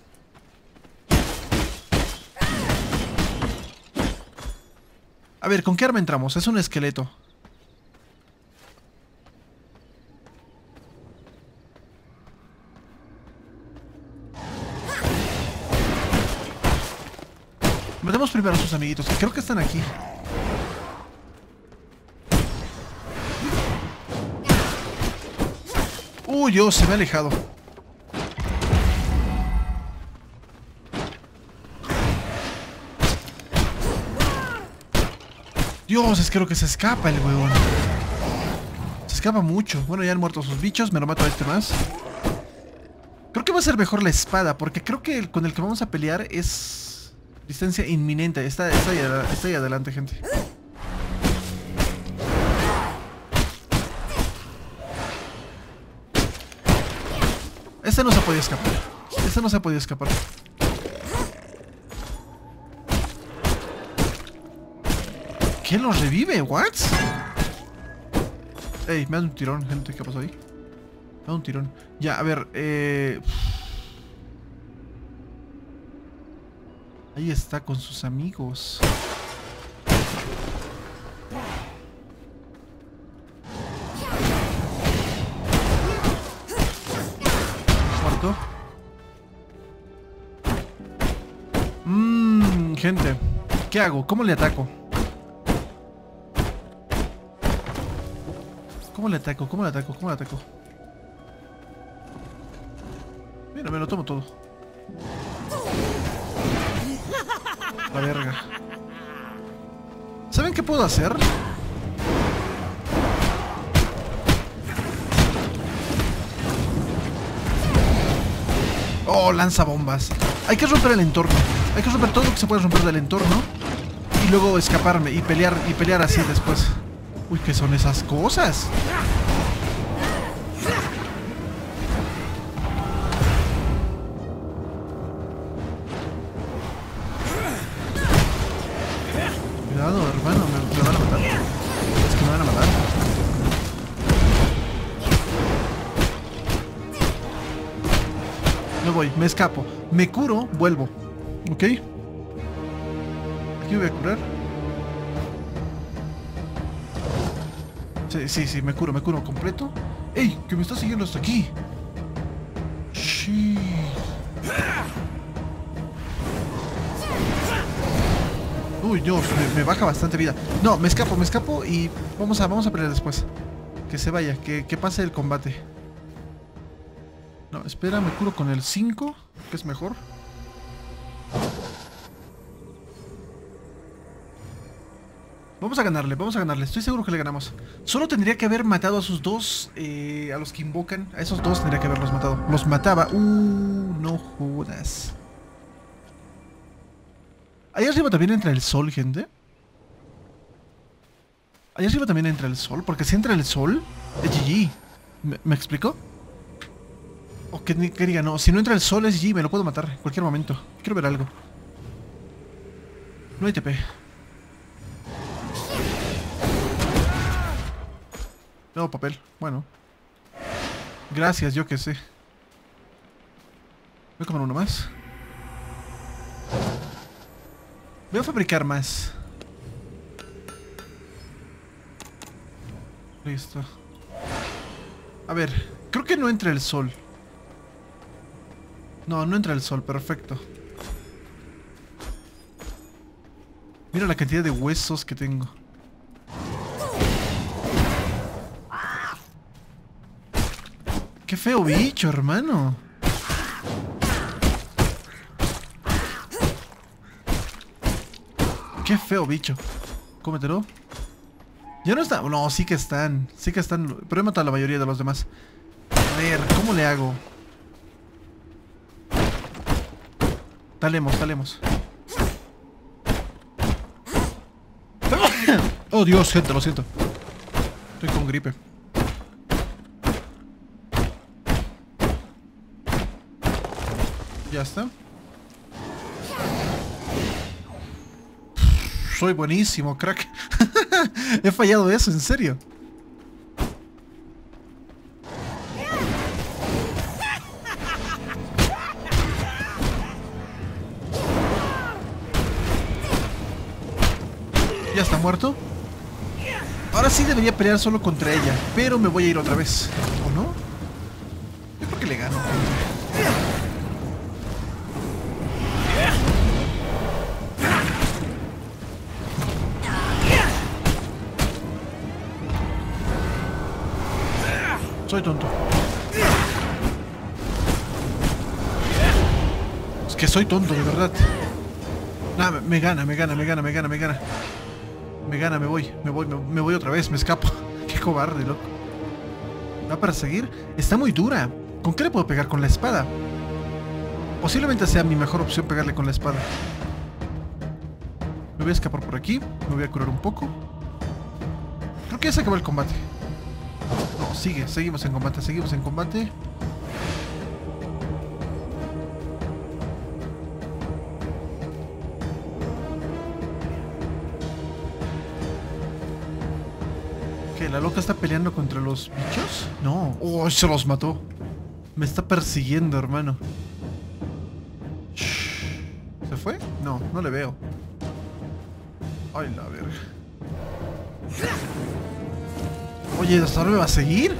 S1: A ver, ¿con qué arma entramos? Es un esqueleto. Matemos primero a sus amiguitos, que creo que están aquí. Uy, Dios, se me ha alejado. Dios, es que creo que se escapa el huevón. Se escapa mucho. Bueno, ya han muerto sus bichos. Me lo mato a este más. Creo que va a ser mejor la espada, porque creo que el, con el que vamos a pelear es distancia inminente. Está, está, ahí, está ahí adelante, gente. Este no se ha podido escapar. Este no se ha podido escapar. ¿Qué lo revive? ¿What? Ey, me da un tirón, gente. ¿Qué pasó ahí? Me da un tirón. Ya, a ver, eh... ahí está con sus amigos. Muerto. Mmm, gente. ¿Qué hago? ¿Cómo le ataco? ¿Cómo le ataco? ¿Cómo le ataco? ¿Cómo le ataco? Mira, me lo tomo todo. La verga. ¿Saben qué puedo hacer? Oh, lanza bombas. Hay que romper el entorno. Hay que romper todo lo que se puede romper del entorno. Y luego escaparme y pelear, y pelear así después. Uy, ¿qué son esas cosas? Cuidado, hermano, me, me van a matar. Es que me van a matar. Me voy, me escapo. Me curo, vuelvo. ¿Ok? Aquí me voy a curar. Sí, sí, sí, me curo, me curo completo. ¡Ey! Que me está siguiendo hasta aquí. Shit. Uy, Dios, me, me baja bastante vida. No, me escapo, me escapo y vamos a, vamos a pelear después. Que se vaya, que, que pase el combate. No, espera, me curo con el cinco, que es mejor. Vamos a ganarle, vamos a ganarle. Estoy seguro que le ganamos. Solo tendría que haber matado a sus dos, eh, a los que invocan. A esos dos tendría que haberlos matado. Los mataba. Uh, no jodas. Ahí arriba también entra el sol, gente. Ahí arriba también entra el sol. Porque si entra el sol, es G G. ¿Me, ¿me explico? O que, que diga, no. Si no entra el sol es G G. Me lo puedo matar en cualquier momento. Quiero ver algo. No hay T P. No, papel. Bueno. Gracias, yo que sé. Voy a comer uno más. Voy a fabricar más. Listo. A ver, creo que no entra el sol. No, no entra el sol, perfecto. Mira la cantidad de huesos que tengo. Qué feo bicho, hermano. Qué feo bicho. Cómetelo. Ya no está. No, sí que están. Sí que están. Pero he matado a la mayoría de los demás. A ver, ¿cómo le hago? Talemos, talemos. Oh, Dios, gente, lo siento. Estoy con gripe. Ya está. Soy buenísimo, crack. He fallado eso, en serio. Ya está muerto. Ahora sí debería pelear solo contra ella, pero me voy a ir otra vez. ¿O no? Yo creo que le gano. Soy tonto. Es que soy tonto, de verdad. Nah, me, me gana, me gana, me gana, me gana, me gana. Me gana, me voy, me voy, me, me voy otra vez, me escapo. Qué cobarde, loco. ¿Va para seguir? Está muy dura. ¿Con qué le puedo pegar? Con la espada. Posiblemente sea mi mejor opción pegarle con la espada. Me voy a escapar por aquí. Me voy a curar un poco. Creo que ya se acabó el combate. No, sigue, seguimos en combate, seguimos en combate. ¿Qué? ¿La loca está peleando contra los bichos? No. Oh, se los mató. Me está persiguiendo, hermano. Shh. ¿Se fue? No, no le veo. Ay, la verga. Oye, ¿hasta dónde me va a seguir?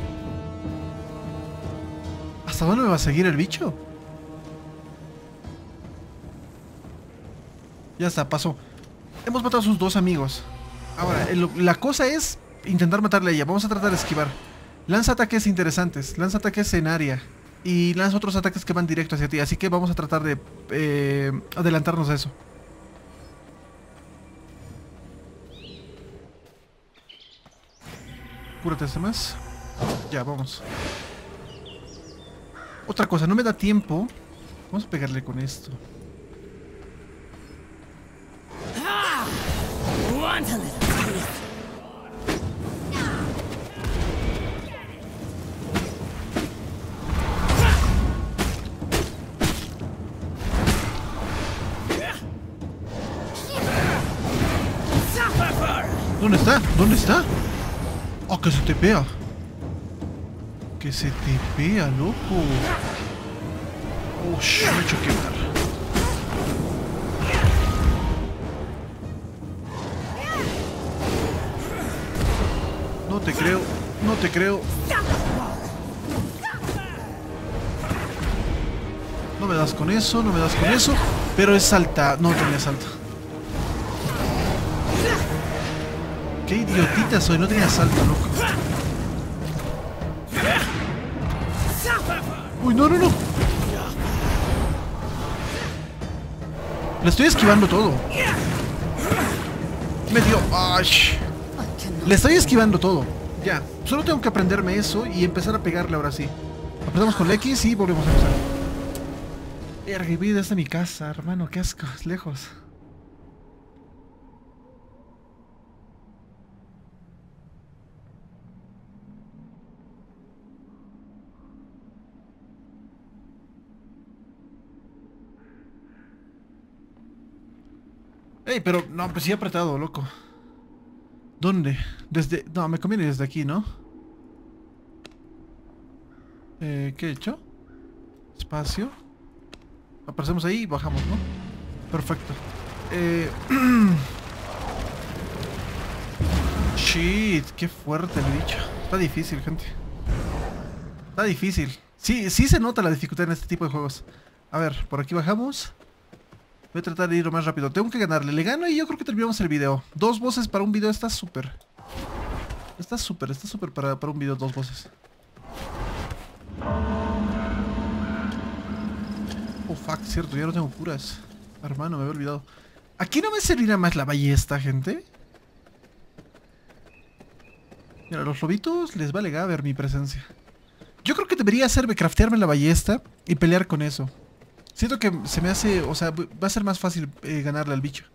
S1: ¿Hasta dónde me va a seguir el bicho? Ya está, pasó. Hemos matado a sus dos amigos. Ahora, el, la cosa es intentar matarle a ella. Vamos a tratar de esquivar. Lanza ataques interesantes. Lanza ataques en área. Y lanza otros ataques que van directo hacia ti. Así que vamos a tratar de eh, adelantarnos a eso. Cúrate este más. Ya, vamos. Otra cosa, no me da tiempo Vamos a pegarle con esto.
S2: Want a little taste?
S1: ¿Dónde está? ¿Dónde está? Oh, que se te pega. Que se te pega, loco. Oh, shh, me he hecho quemar. No te creo, no te creo. No me das con eso, no me das con eso. Pero es salta. No tenía salto. Qué idiotita soy, no tenía salto, loco. Uy, no, no, no. Le estoy esquivando todo. Me dio. Ay. Le estoy esquivando todo. Ya. Solo tengo que aprenderme eso y empezar a pegarle ahora sí. Empezamos con la X y volvemos a empezar. Verga, vida, esta es mi casa, hermano. Qué asco. Es lejos. Ey, pero no, pues sí he apretado, loco. ¿Dónde? Desde... No, me conviene desde aquí, ¿no? Eh, ¿qué he hecho? Espacio. Aparecemos ahí y bajamos, ¿no? Perfecto. Eh... Shit, qué fuerte el bicho. Está difícil, gente. Está difícil. Sí, sí se nota la dificultad en este tipo de juegos. A ver, por aquí bajamos. Voy a tratar de ir lo más rápido. Tengo que ganarle. Le gano y yo creo que terminamos el video. Dos voces para un video está súper. Está súper, está súper para, para un video, dos voces. Oh, fuck, cierto, ya no tengo curas. Hermano, me había olvidado. ¿Aquí no me servirá más la ballesta, gente? Mira, a los lobitos les vale gaber mi presencia. Yo creo que debería hacerme craftearme la ballesta y pelear con eso. Siento que se me hace, o sea, va a ser más fácil eh, ganarle al bicho.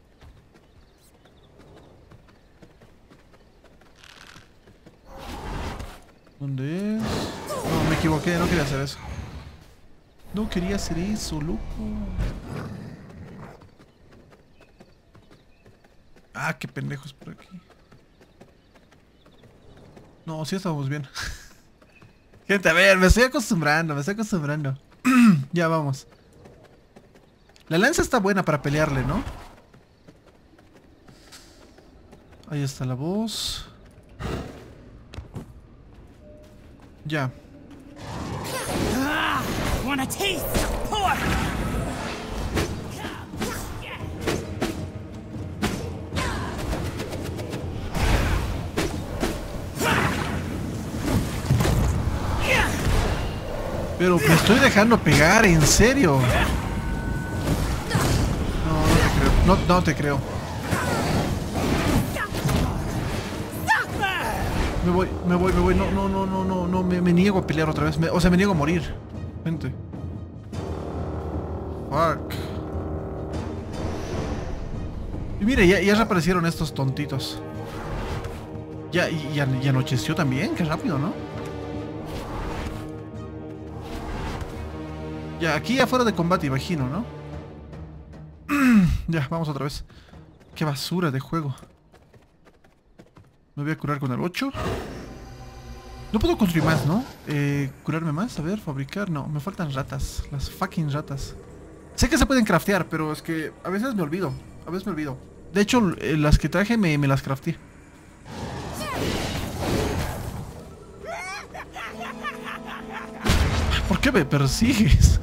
S1: ¿Dónde es? No, me equivoqué, no quería hacer eso. No quería hacer eso, loco. Ah, qué pendejos por aquí. No, sí estábamos bien. Gente, a ver, me estoy acostumbrando, me estoy acostumbrando. Ya vamos. La lanza está buena para pelearle, ¿no? Ahí está la voz. Ya.
S2: Want a taste? Pork.
S1: Pero me estoy dejando pegar, en serio. No, no te creo. No, no te creo. Me voy, me voy, me voy. No, no, no, no, no, no. Me, me niego a pelear otra vez. Me, o sea, me niego a morir. Gente. Fuck. Y mire, ya, ya reaparecieron estos tontitos. Ya, y, y, y anocheció también. Qué rápido, ¿no? Ya, aquí afuera de combate, imagino, ¿no? Ya, vamos otra vez. Qué basura de juego. Me voy a curar con el ocho. No puedo construir más, ¿no? Eh, curarme más, a ver, fabricar. No, me faltan ratas. Las fucking ratas. Sé que se pueden craftear, pero es que a veces me olvido. A veces me olvido. De hecho, eh, las que traje me, me las crafteé. ¿Por qué me persigues?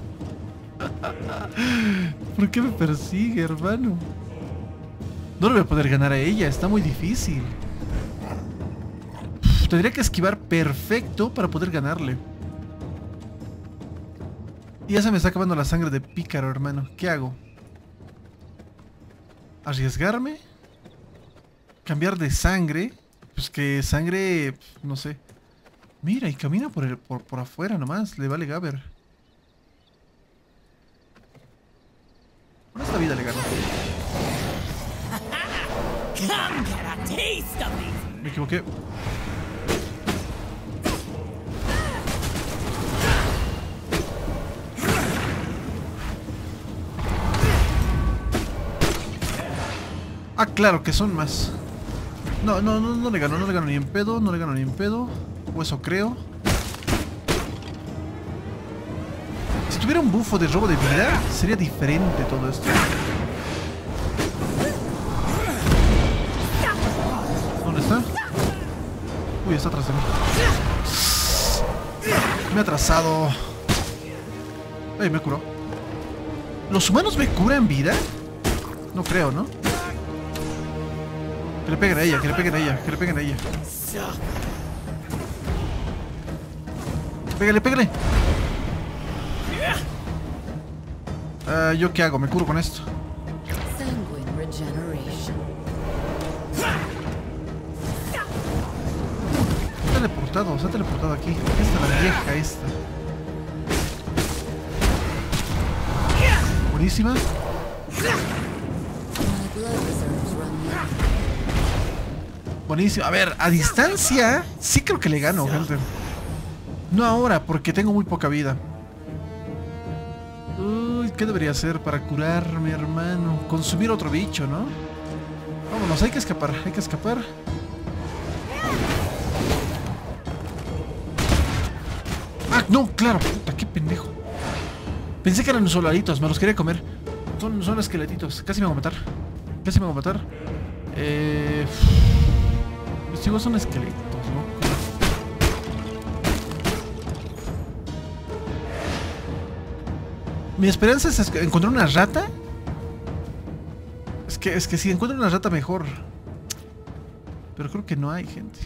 S1: ¿Por qué me persigue, hermano? No le voy a poder ganar a ella, está muy difícil. Uf, tendría que esquivar perfecto para poder ganarle. Y ya se me está acabando la sangre de pícaro, hermano. ¿Qué hago? ¿Arriesgarme? ¿Cambiar de sangre? Pues que sangre... no sé. Mira, y camina por, el, por, por afuera nomás. Le vale gaber. Con esta vida le gano.
S2: Come get a taste of these.
S1: Me equivoqué. Ah, claro, que son más. No, no, no, no le gano, no le gano ni en pedo, no le gano ni en pedo. O eso creo. Si tuviera un bufo de robo de vida, sería diferente todo esto. ¿Dónde está? Uy, está atrás de mí. Me he atrasado. Ey, me curó. ¿Los humanos me curan vida? No creo, ¿no? Que le peguen a ella, que le peguen a ella, que le peguen a ella. Pégale, pégale. Uh, ¿Yo qué hago? ¿Me curo con esto? Se ha teleportado, se ha teleportado aquí. Esta, la vieja esta. Buenísima. Buenísimo. A ver, a distancia sí creo que le gano, gente. No ahora, porque tengo muy poca vida. Uy, ¿qué debería hacer para curarme, hermano? Consumir otro bicho, ¿no? Vámonos, hay que escapar, hay que escapar. Ah, no, claro, puta, qué pendejo. Pensé que eran solaritos, me los quería comer. Son, son esqueletitos, casi me van a matar. Casi me van a matar. Eh... Los chicos son esqueletos, ¿no? Mi esperanza es encontrar una rata. Es que, es que si encuentro una rata mejor. Pero creo que no hay gente.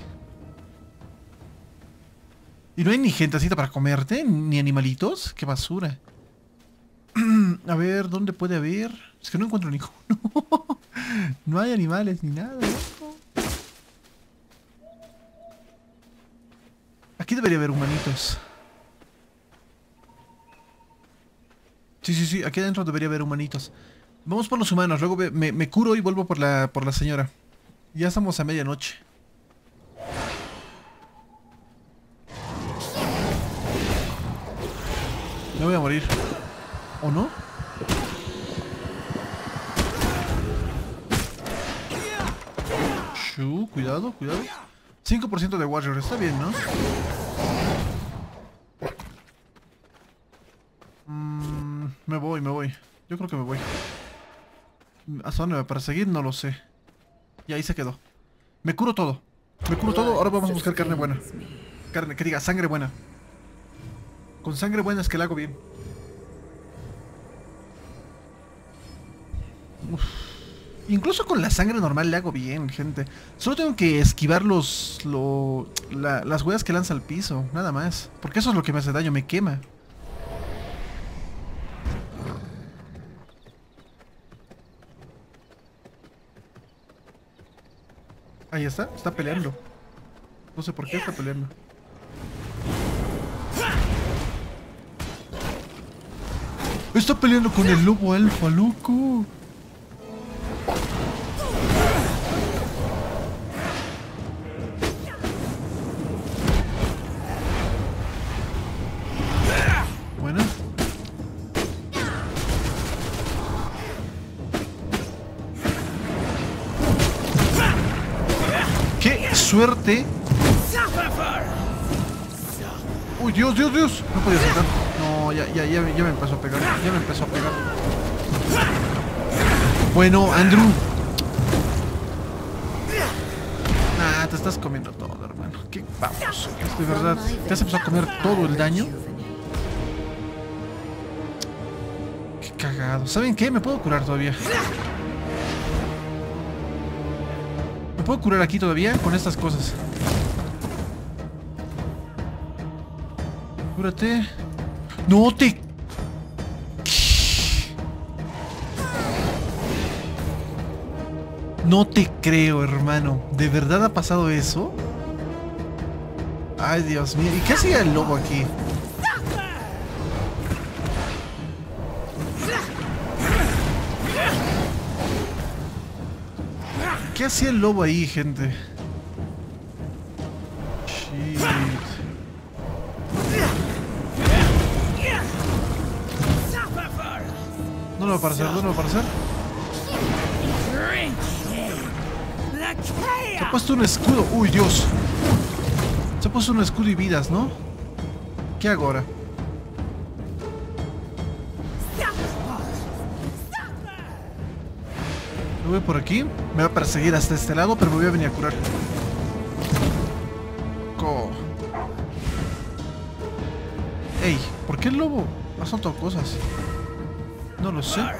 S1: Y no hay ni gentecita para comerte, ni animalitos. Qué basura. A ver, ¿dónde puede haber? Es que no encuentro ninguno. No hay animales ni nada, ¿no? Aquí debería haber humanitos. Sí, sí, sí, aquí adentro debería haber humanitos. Vamos por los humanos, luego me, me curo y vuelvo por la, por la señora. Ya estamos a medianoche. Me voy a morir. ¿O no? Shoo, cuidado, cuidado. cinco por ciento de Warrior, está bien, ¿no? Mm, me voy, me voy. Yo creo que me voy. ¿Hasta dónde va? Para seguir no lo sé. Y ahí se quedó. Me curo todo. Me curo todo, ahora vamos a buscar carne buena. Carne, que diga, sangre buena. Con sangre buena es que la hago bien. Uf. Incluso con la sangre normal le hago bien, gente. Solo tengo que esquivar los... Lo, la, las huellas que lanza al piso, nada más. Porque eso es lo que me hace daño, me quema. Ahí está, está peleando. No sé por qué está peleando. Está peleando con el lobo alfa, loco. Bueno. ¡Qué suerte! ¡Uy, Dios, Dios, Dios! No podía saltar. No, ya, ya, ya, ya me empezó a pegar. Ya me empezó a pegar. Bueno, Andrew. Nah, te estás comiendo todo, hermano. Qué baboso. De verdad, te has empezado a comer todo el daño. Qué cagado. ¿Saben qué? Me puedo curar todavía. Me puedo curar aquí todavía con estas cosas. Cúrate. No te... No te creo, hermano. ¿De verdad ha pasado eso? Ay, Dios mío. ¿Y qué hacía el lobo aquí? ¿Qué hacía el lobo ahí, gente? Shit. No lo va a aparecer, no lo va a aparecer. Se ha puesto un escudo. Uy, Dios. Se ha puesto un escudo y vidas, ¿no? ¿Qué hago ahora? Me voy por aquí. Me va a perseguir hasta este lado, pero me voy a venir a curar. Co. Ey, ¿por qué el lobo ha soltado cosas? No lo sé.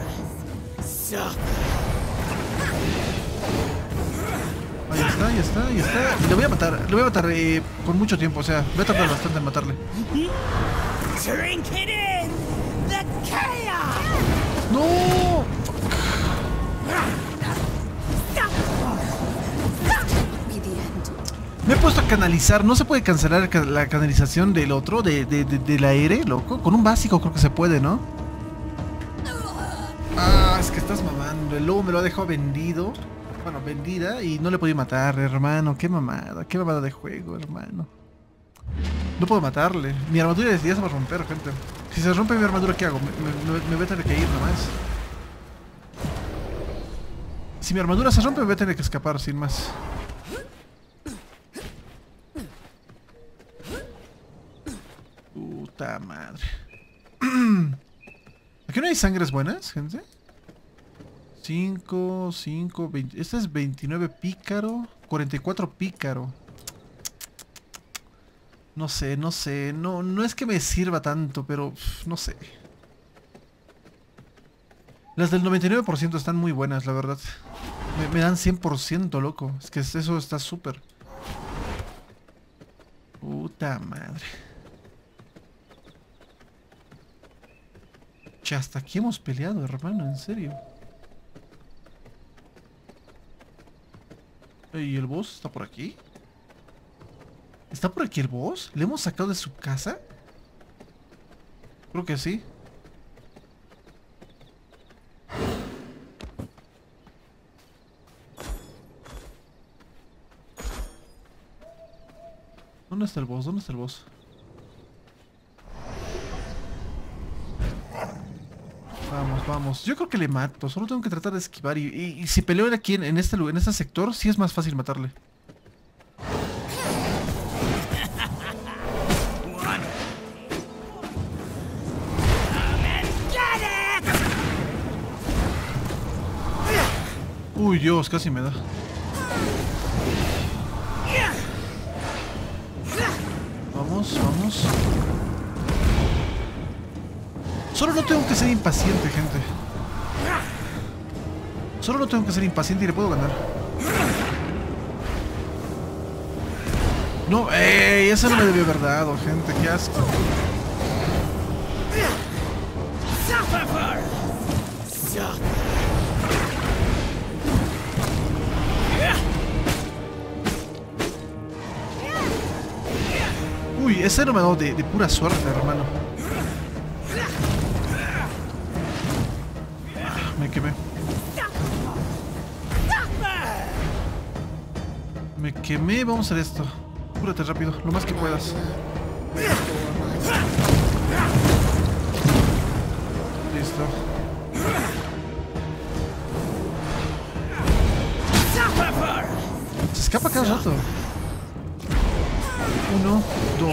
S1: Ahí está, ahí está, ahí está. Y lo voy a matar, lo voy a matar eh, con mucho tiempo, o sea, voy a tardar bastante en matarle.
S2: Drink it in! The chaos!
S1: ¡No! Me he puesto a canalizar, ¿no se puede cancelar la canalización del otro, de, de, de, del aire, loco? Con un básico creo que se puede, ¿no? Ah, es que estás mamando, el lobo me lo ha dejado vendido. Bueno, vendida y no le podía matar, hermano. Qué mamada, qué mamada de juego, hermano. No puedo matarle. Mi armadura ya se va a romper, gente. Si se rompe mi armadura, ¿qué hago? Me, me, me voy a tener que ir nomás. Si mi armadura se rompe, me voy a tener que escapar sin más. Puta madre. ¿Aquí no hay sangres buenas, gente? cinco, cinco, veinte. Este es veintinueve pícaro. cuarenta y cuatro pícaro. No sé, no sé. No, no es que me sirva tanto, pero pff, no sé. Las del noventa y nueve por ciento están muy buenas, la verdad. Me, me dan cien por ciento, loco. Es que eso está súper. Puta madre. Che, hasta aquí hemos peleado, hermano, en serio. ¿Y el boss está por aquí? ¿Está por aquí el boss? ¿Le hemos sacado de su casa? Creo que sí. ¿Dónde está el boss? ¿Dónde está el boss? Vamos, vamos. Yo creo que le mato. Solo tengo que tratar de esquivar. Y, y, y si peleo aquí en, en este lugar, en este sector, sí es más fácil matarle. Uy, Dios, casi me da. Vamos, vamos. Solo no tengo que ser impaciente, gente. Solo no tengo que ser impaciente y le puedo ganar. No, ey, eso no me debió haber dado, gente, qué asco. Uy, ese no me ha dado de, de pura suerte, hermano. Me quemé. Me quemé, vamos a hacer esto. Cúrate rápido, lo más que puedas. Listo. Se escapa cada rato. Uno, dos.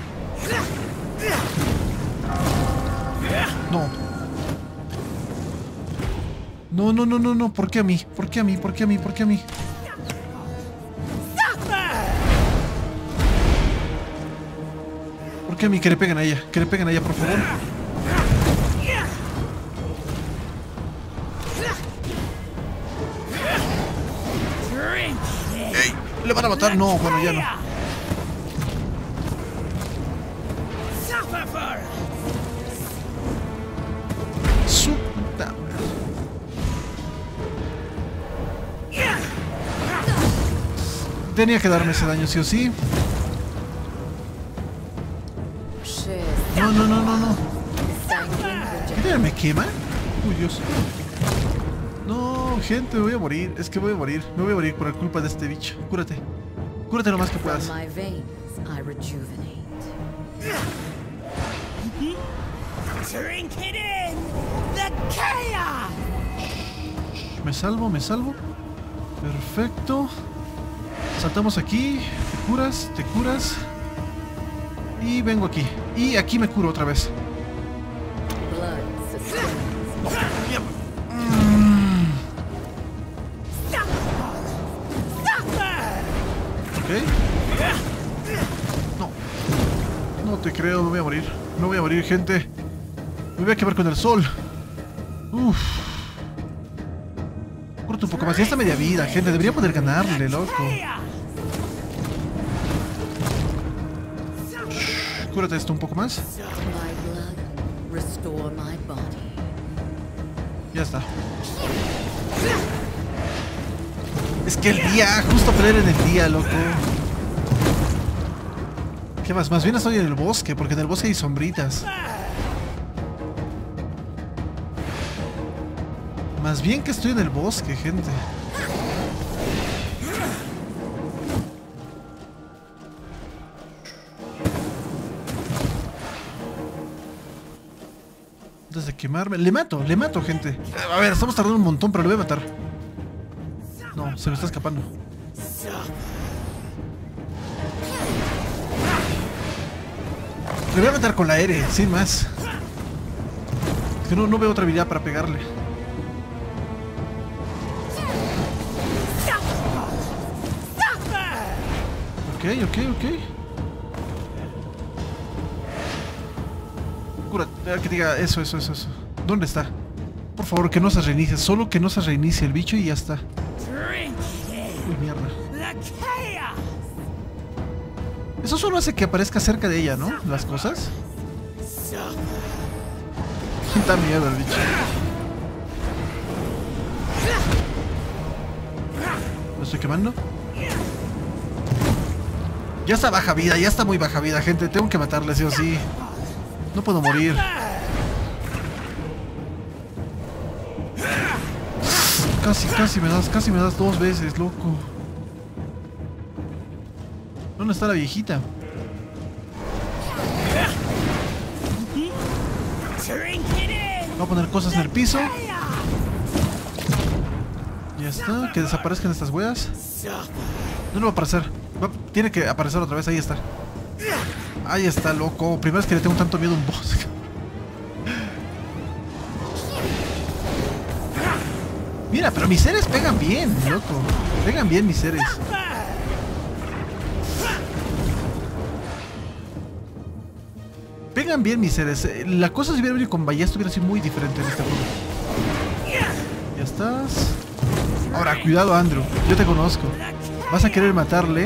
S1: No. No, no, no, no, no. ¿Por qué a mí? ¿Por qué a mí? ¿Por qué a mí? ¿Por qué a mí? ¿Por qué a mí? Que le peguen a ella. Que le peguen a ella, por favor. ¡Ey! ¿Le van a matar? No, bueno, ya no. Su puta madre. Tenía que darme ese daño, sí o sí. No, no, no, no, no. ¿Qué me quema? Uy, Dios. No, gente, me voy a morir. Es que voy a morir. Me voy a morir por culpa de este bicho. Cúrate. Cúrate lo más que puedas.
S3: From my veins, I rejuvenate.
S2: Drink it in! The chaos!
S1: Me salvo, me salvo. Perfecto. Saltamos aquí. Te curas, te curas. Y vengo aquí. Y aquí me curo otra vez.
S3: Blood sustains.
S1: Ok. No. No te creo, me voy a morir. Me voy a morir, gente. Me voy a quemar con el sol. Uff. Corta un poco más. Ya está media vida, gente. Debería poder ganarle, loco. Shh, cúrate esto un poco más.
S3: My blood, restore my body.
S1: Ya está. Es que el día, justo pelear en el día, loco. ¿Qué más? Más bien estoy en el bosque, porque en el bosque hay sombritas. Más bien que estoy en el bosque, gente. Antes de quemarme. Le mato, le mato, gente. A ver, estamos tardando un montón, pero le voy a matar. No, se me está escapando. Le voy a matar con la R, sin más. Es que no, no veo otra habilidad para pegarle. Ok, ok, ok. Cúrate, que diga eso, eso, eso, eso. ¿Dónde está? Por favor, que no se reinicie. Solo que no se reinicie el bicho y ya está. Uy, mierda. Eso solo hace que aparezca cerca de ella, ¿no? Las cosas. Da miedo el bicho. ¿Lo estoy quemando? Ya está baja vida, ya está muy baja vida, gente. Tengo que matarle, sí o sí. No puedo morir. Casi, casi me das, casi me das dos veces, loco. ¿Dónde está la viejita? Voy a poner cosas en el piso. Ya está, que desaparezcan estas huellas. No va a aparecer. Va, tiene que aparecer otra vez, ahí está. Ahí está, loco. Primero es que le tengo tanto miedo a un boss. Mira, pero mis seres pegan bien, loco. Pegan bien mis seres. Pegan bien mis seres. La cosa si hubiera venido con ballesta hubiera sido muy diferente en este juego. Ya estás. Ahora, cuidado, Andrew. Yo te conozco. Vas a querer matarle.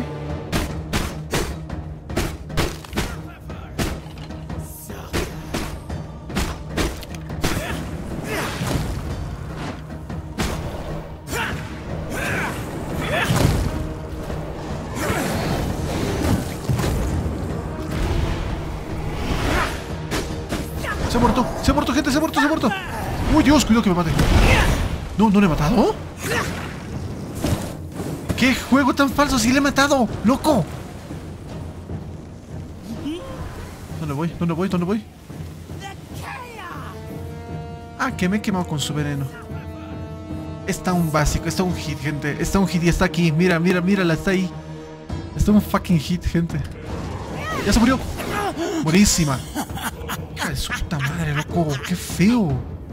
S1: Se ha muerto, se ha muerto, gente, se ha muerto, se ha muerto. Uy, Dios, cuidado que me mate. No, no le he matado. ¿Qué juego tan falso? ¡Sí le he matado! ¡Loco! ¿Dónde voy? ¿Dónde voy? ¿Dónde voy? Ah, que me he quemado con su veneno. Está un básico, está un hit, gente. Está un hit y está aquí. Mira, mira, mírala, está ahí. Está un fucking hit, gente. ¡Ya se murió! Buenísima. Hija de su puta madre, loco. ¡Qué feo!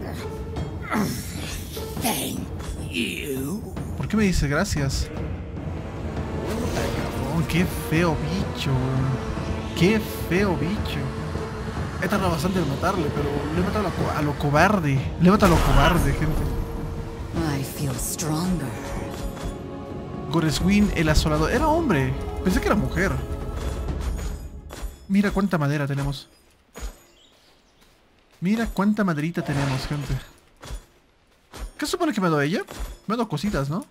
S1: ¿Por qué me dice gracias? Oh, qué feo bicho. Qué feo bicho. He tardado bastante en matarle, pero le he matado a lo, co a lo cobarde. Le he matado a lo cobarde, gente.
S3: I feel stronger.
S1: Goreswin, el asolador. Era hombre. Pensé que era mujer. Mira cuánta madera tenemos. Mira cuánta maderita tenemos, gente. ¿Qué se supone que me ha dado ella? Me ha dado cositas, ¿no?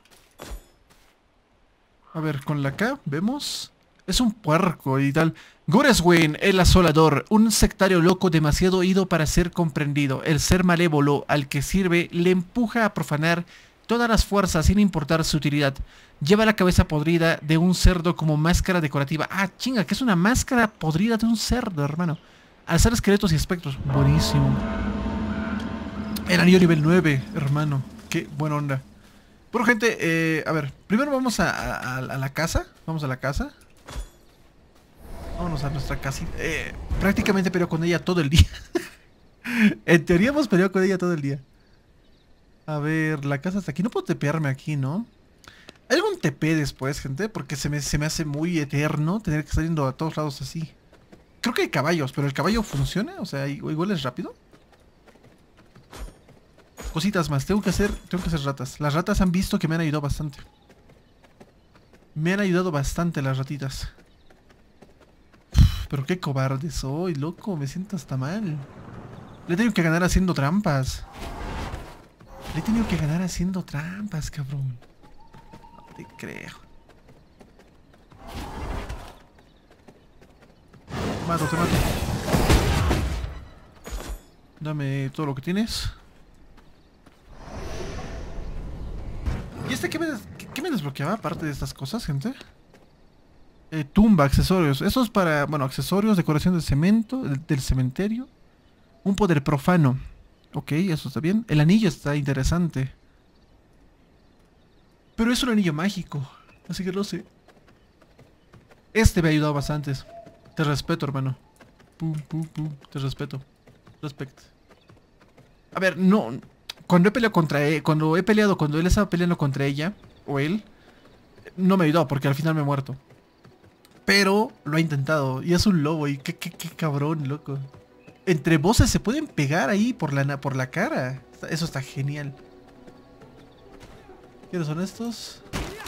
S1: A ver, con la K vemos... Es un puerco y tal. Goreswin, el asolador. Un sectario loco demasiado oído para ser comprendido. El ser malévolo al que sirve le empuja a profanar todas las fuerzas sin importar su utilidad. Lleva la cabeza podrida de un cerdo como máscara decorativa. Ah, chinga, que es una máscara podrida de un cerdo, hermano. Alzar esqueletos y espectros. Buenísimo. El anillo nivel nueve, hermano. Qué buena onda. Bueno, gente, eh, a ver. Primero vamos a, a, a la casa. Vamos a la casa. Vámonos a nuestra casa. Eh, prácticamente peleo con ella todo el día. En teoría hemos peleado con ella todo el día. A ver, la casa está aquí. No puedo tepearme aquí, ¿no? ¿Hay algún T P después, gente? Porque se me, se me hace muy eterno tener que estar yendo a todos lados así. Creo que hay caballos, pero ¿el caballo funciona? O sea, igual es rápido. Cositas más. Tengo que hacer, tengo que hacer ratas. Las ratas han visto que me han ayudado bastante. Me han ayudado bastante las ratitas. Uf, pero qué cobarde soy, loco. Me siento hasta mal. Le he tenido que ganar haciendo trampas. Le he tenido que ganar haciendo trampas, cabrón. No te creo. Te mato, te mato. Dame todo lo que tienes. ¿Y este qué me, des qué, qué me desbloqueaba aparte de estas cosas, gente? Eh, tumba, accesorios. Eso es para, bueno, accesorios, decoración de cemento, del, del cementerio. Un poder profano. Ok, eso está bien. El anillo está interesante. Pero es un anillo mágico. Así que lo sé. Este me ha ayudado bastante. Te respeto, hermano. Pum, pum, pum. Te respeto. Respect. A ver, no. Cuando he peleado contra él. Cuando he peleado, cuando él estaba peleando contra ella. O él. No me ayudó porque al final me he muerto. Pero lo ha intentado. Y es un lobo. Y qué, qué, qué cabrón, loco. Entre voces se pueden pegar ahí por la, por la cara. Eso está genial. ¿Quiénes son estos?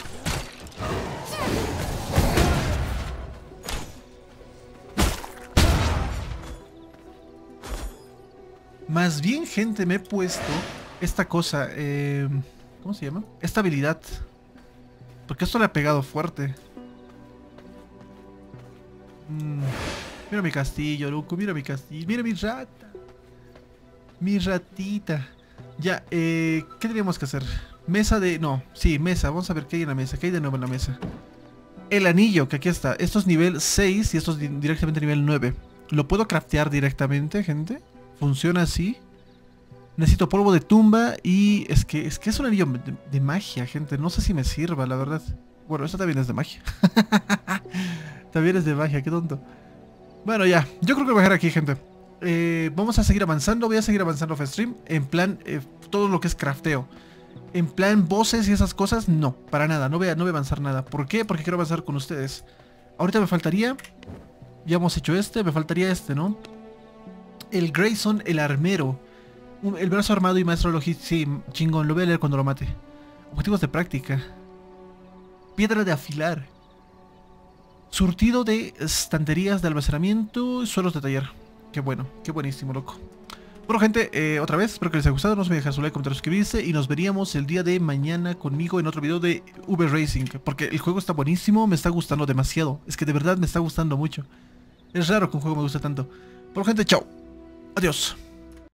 S1: Más bien, gente, me he puesto esta cosa. Eh, ¿Cómo se llama? Esta habilidad. Porque esto le ha pegado fuerte. Mm. Mira mi castillo, loco, mira mi castillo. Mira mi rata. Mi ratita. Ya, eh, ¿qué tenemos que hacer? Mesa de... No, sí, mesa. Vamos a ver qué hay en la mesa. ¿Qué hay de nuevo en la mesa? El anillo, que aquí está. Esto es nivel seis y esto es di directamente nivel nueve. ¿Lo puedo craftear directamente, gente? ¿Funciona así? Necesito polvo de tumba y... Es que es, que es un anillo de, de magia, gente. No sé si me sirva, la verdad. Bueno, esto también es de magia. También es de magia, qué tonto. Bueno, ya, yo creo que voy a dejar aquí, gente. eh, Vamos a seguir avanzando. Voy a seguir avanzando off stream. En plan, eh, todo lo que es crafteo. En plan, voces y esas cosas, no, para nada, no voy, a, no voy a avanzar nada. ¿Por qué? Porque quiero avanzar con ustedes. Ahorita me faltaría... Ya hemos hecho este, me faltaría este, ¿no? El Grayson, el armero. Un, el brazo armado y maestro logístico. Sí, chingón, lo voy a leer cuando lo mate. Objetivos de práctica. Piedra de afilar. Surtido de estanterías de almacenamiento y suelos de taller. Qué bueno, qué buenísimo, loco. Bueno, gente, eh, otra vez, espero que les haya gustado. No se olviden dejar su like, comentar, suscribirse. Y nos veríamos el día de mañana conmigo en otro video de V Racing. Porque el juego está buenísimo, me está gustando demasiado. Es que de verdad me está gustando mucho. Es raro que un juego me guste tanto. Bueno, gente, chao. Adiós.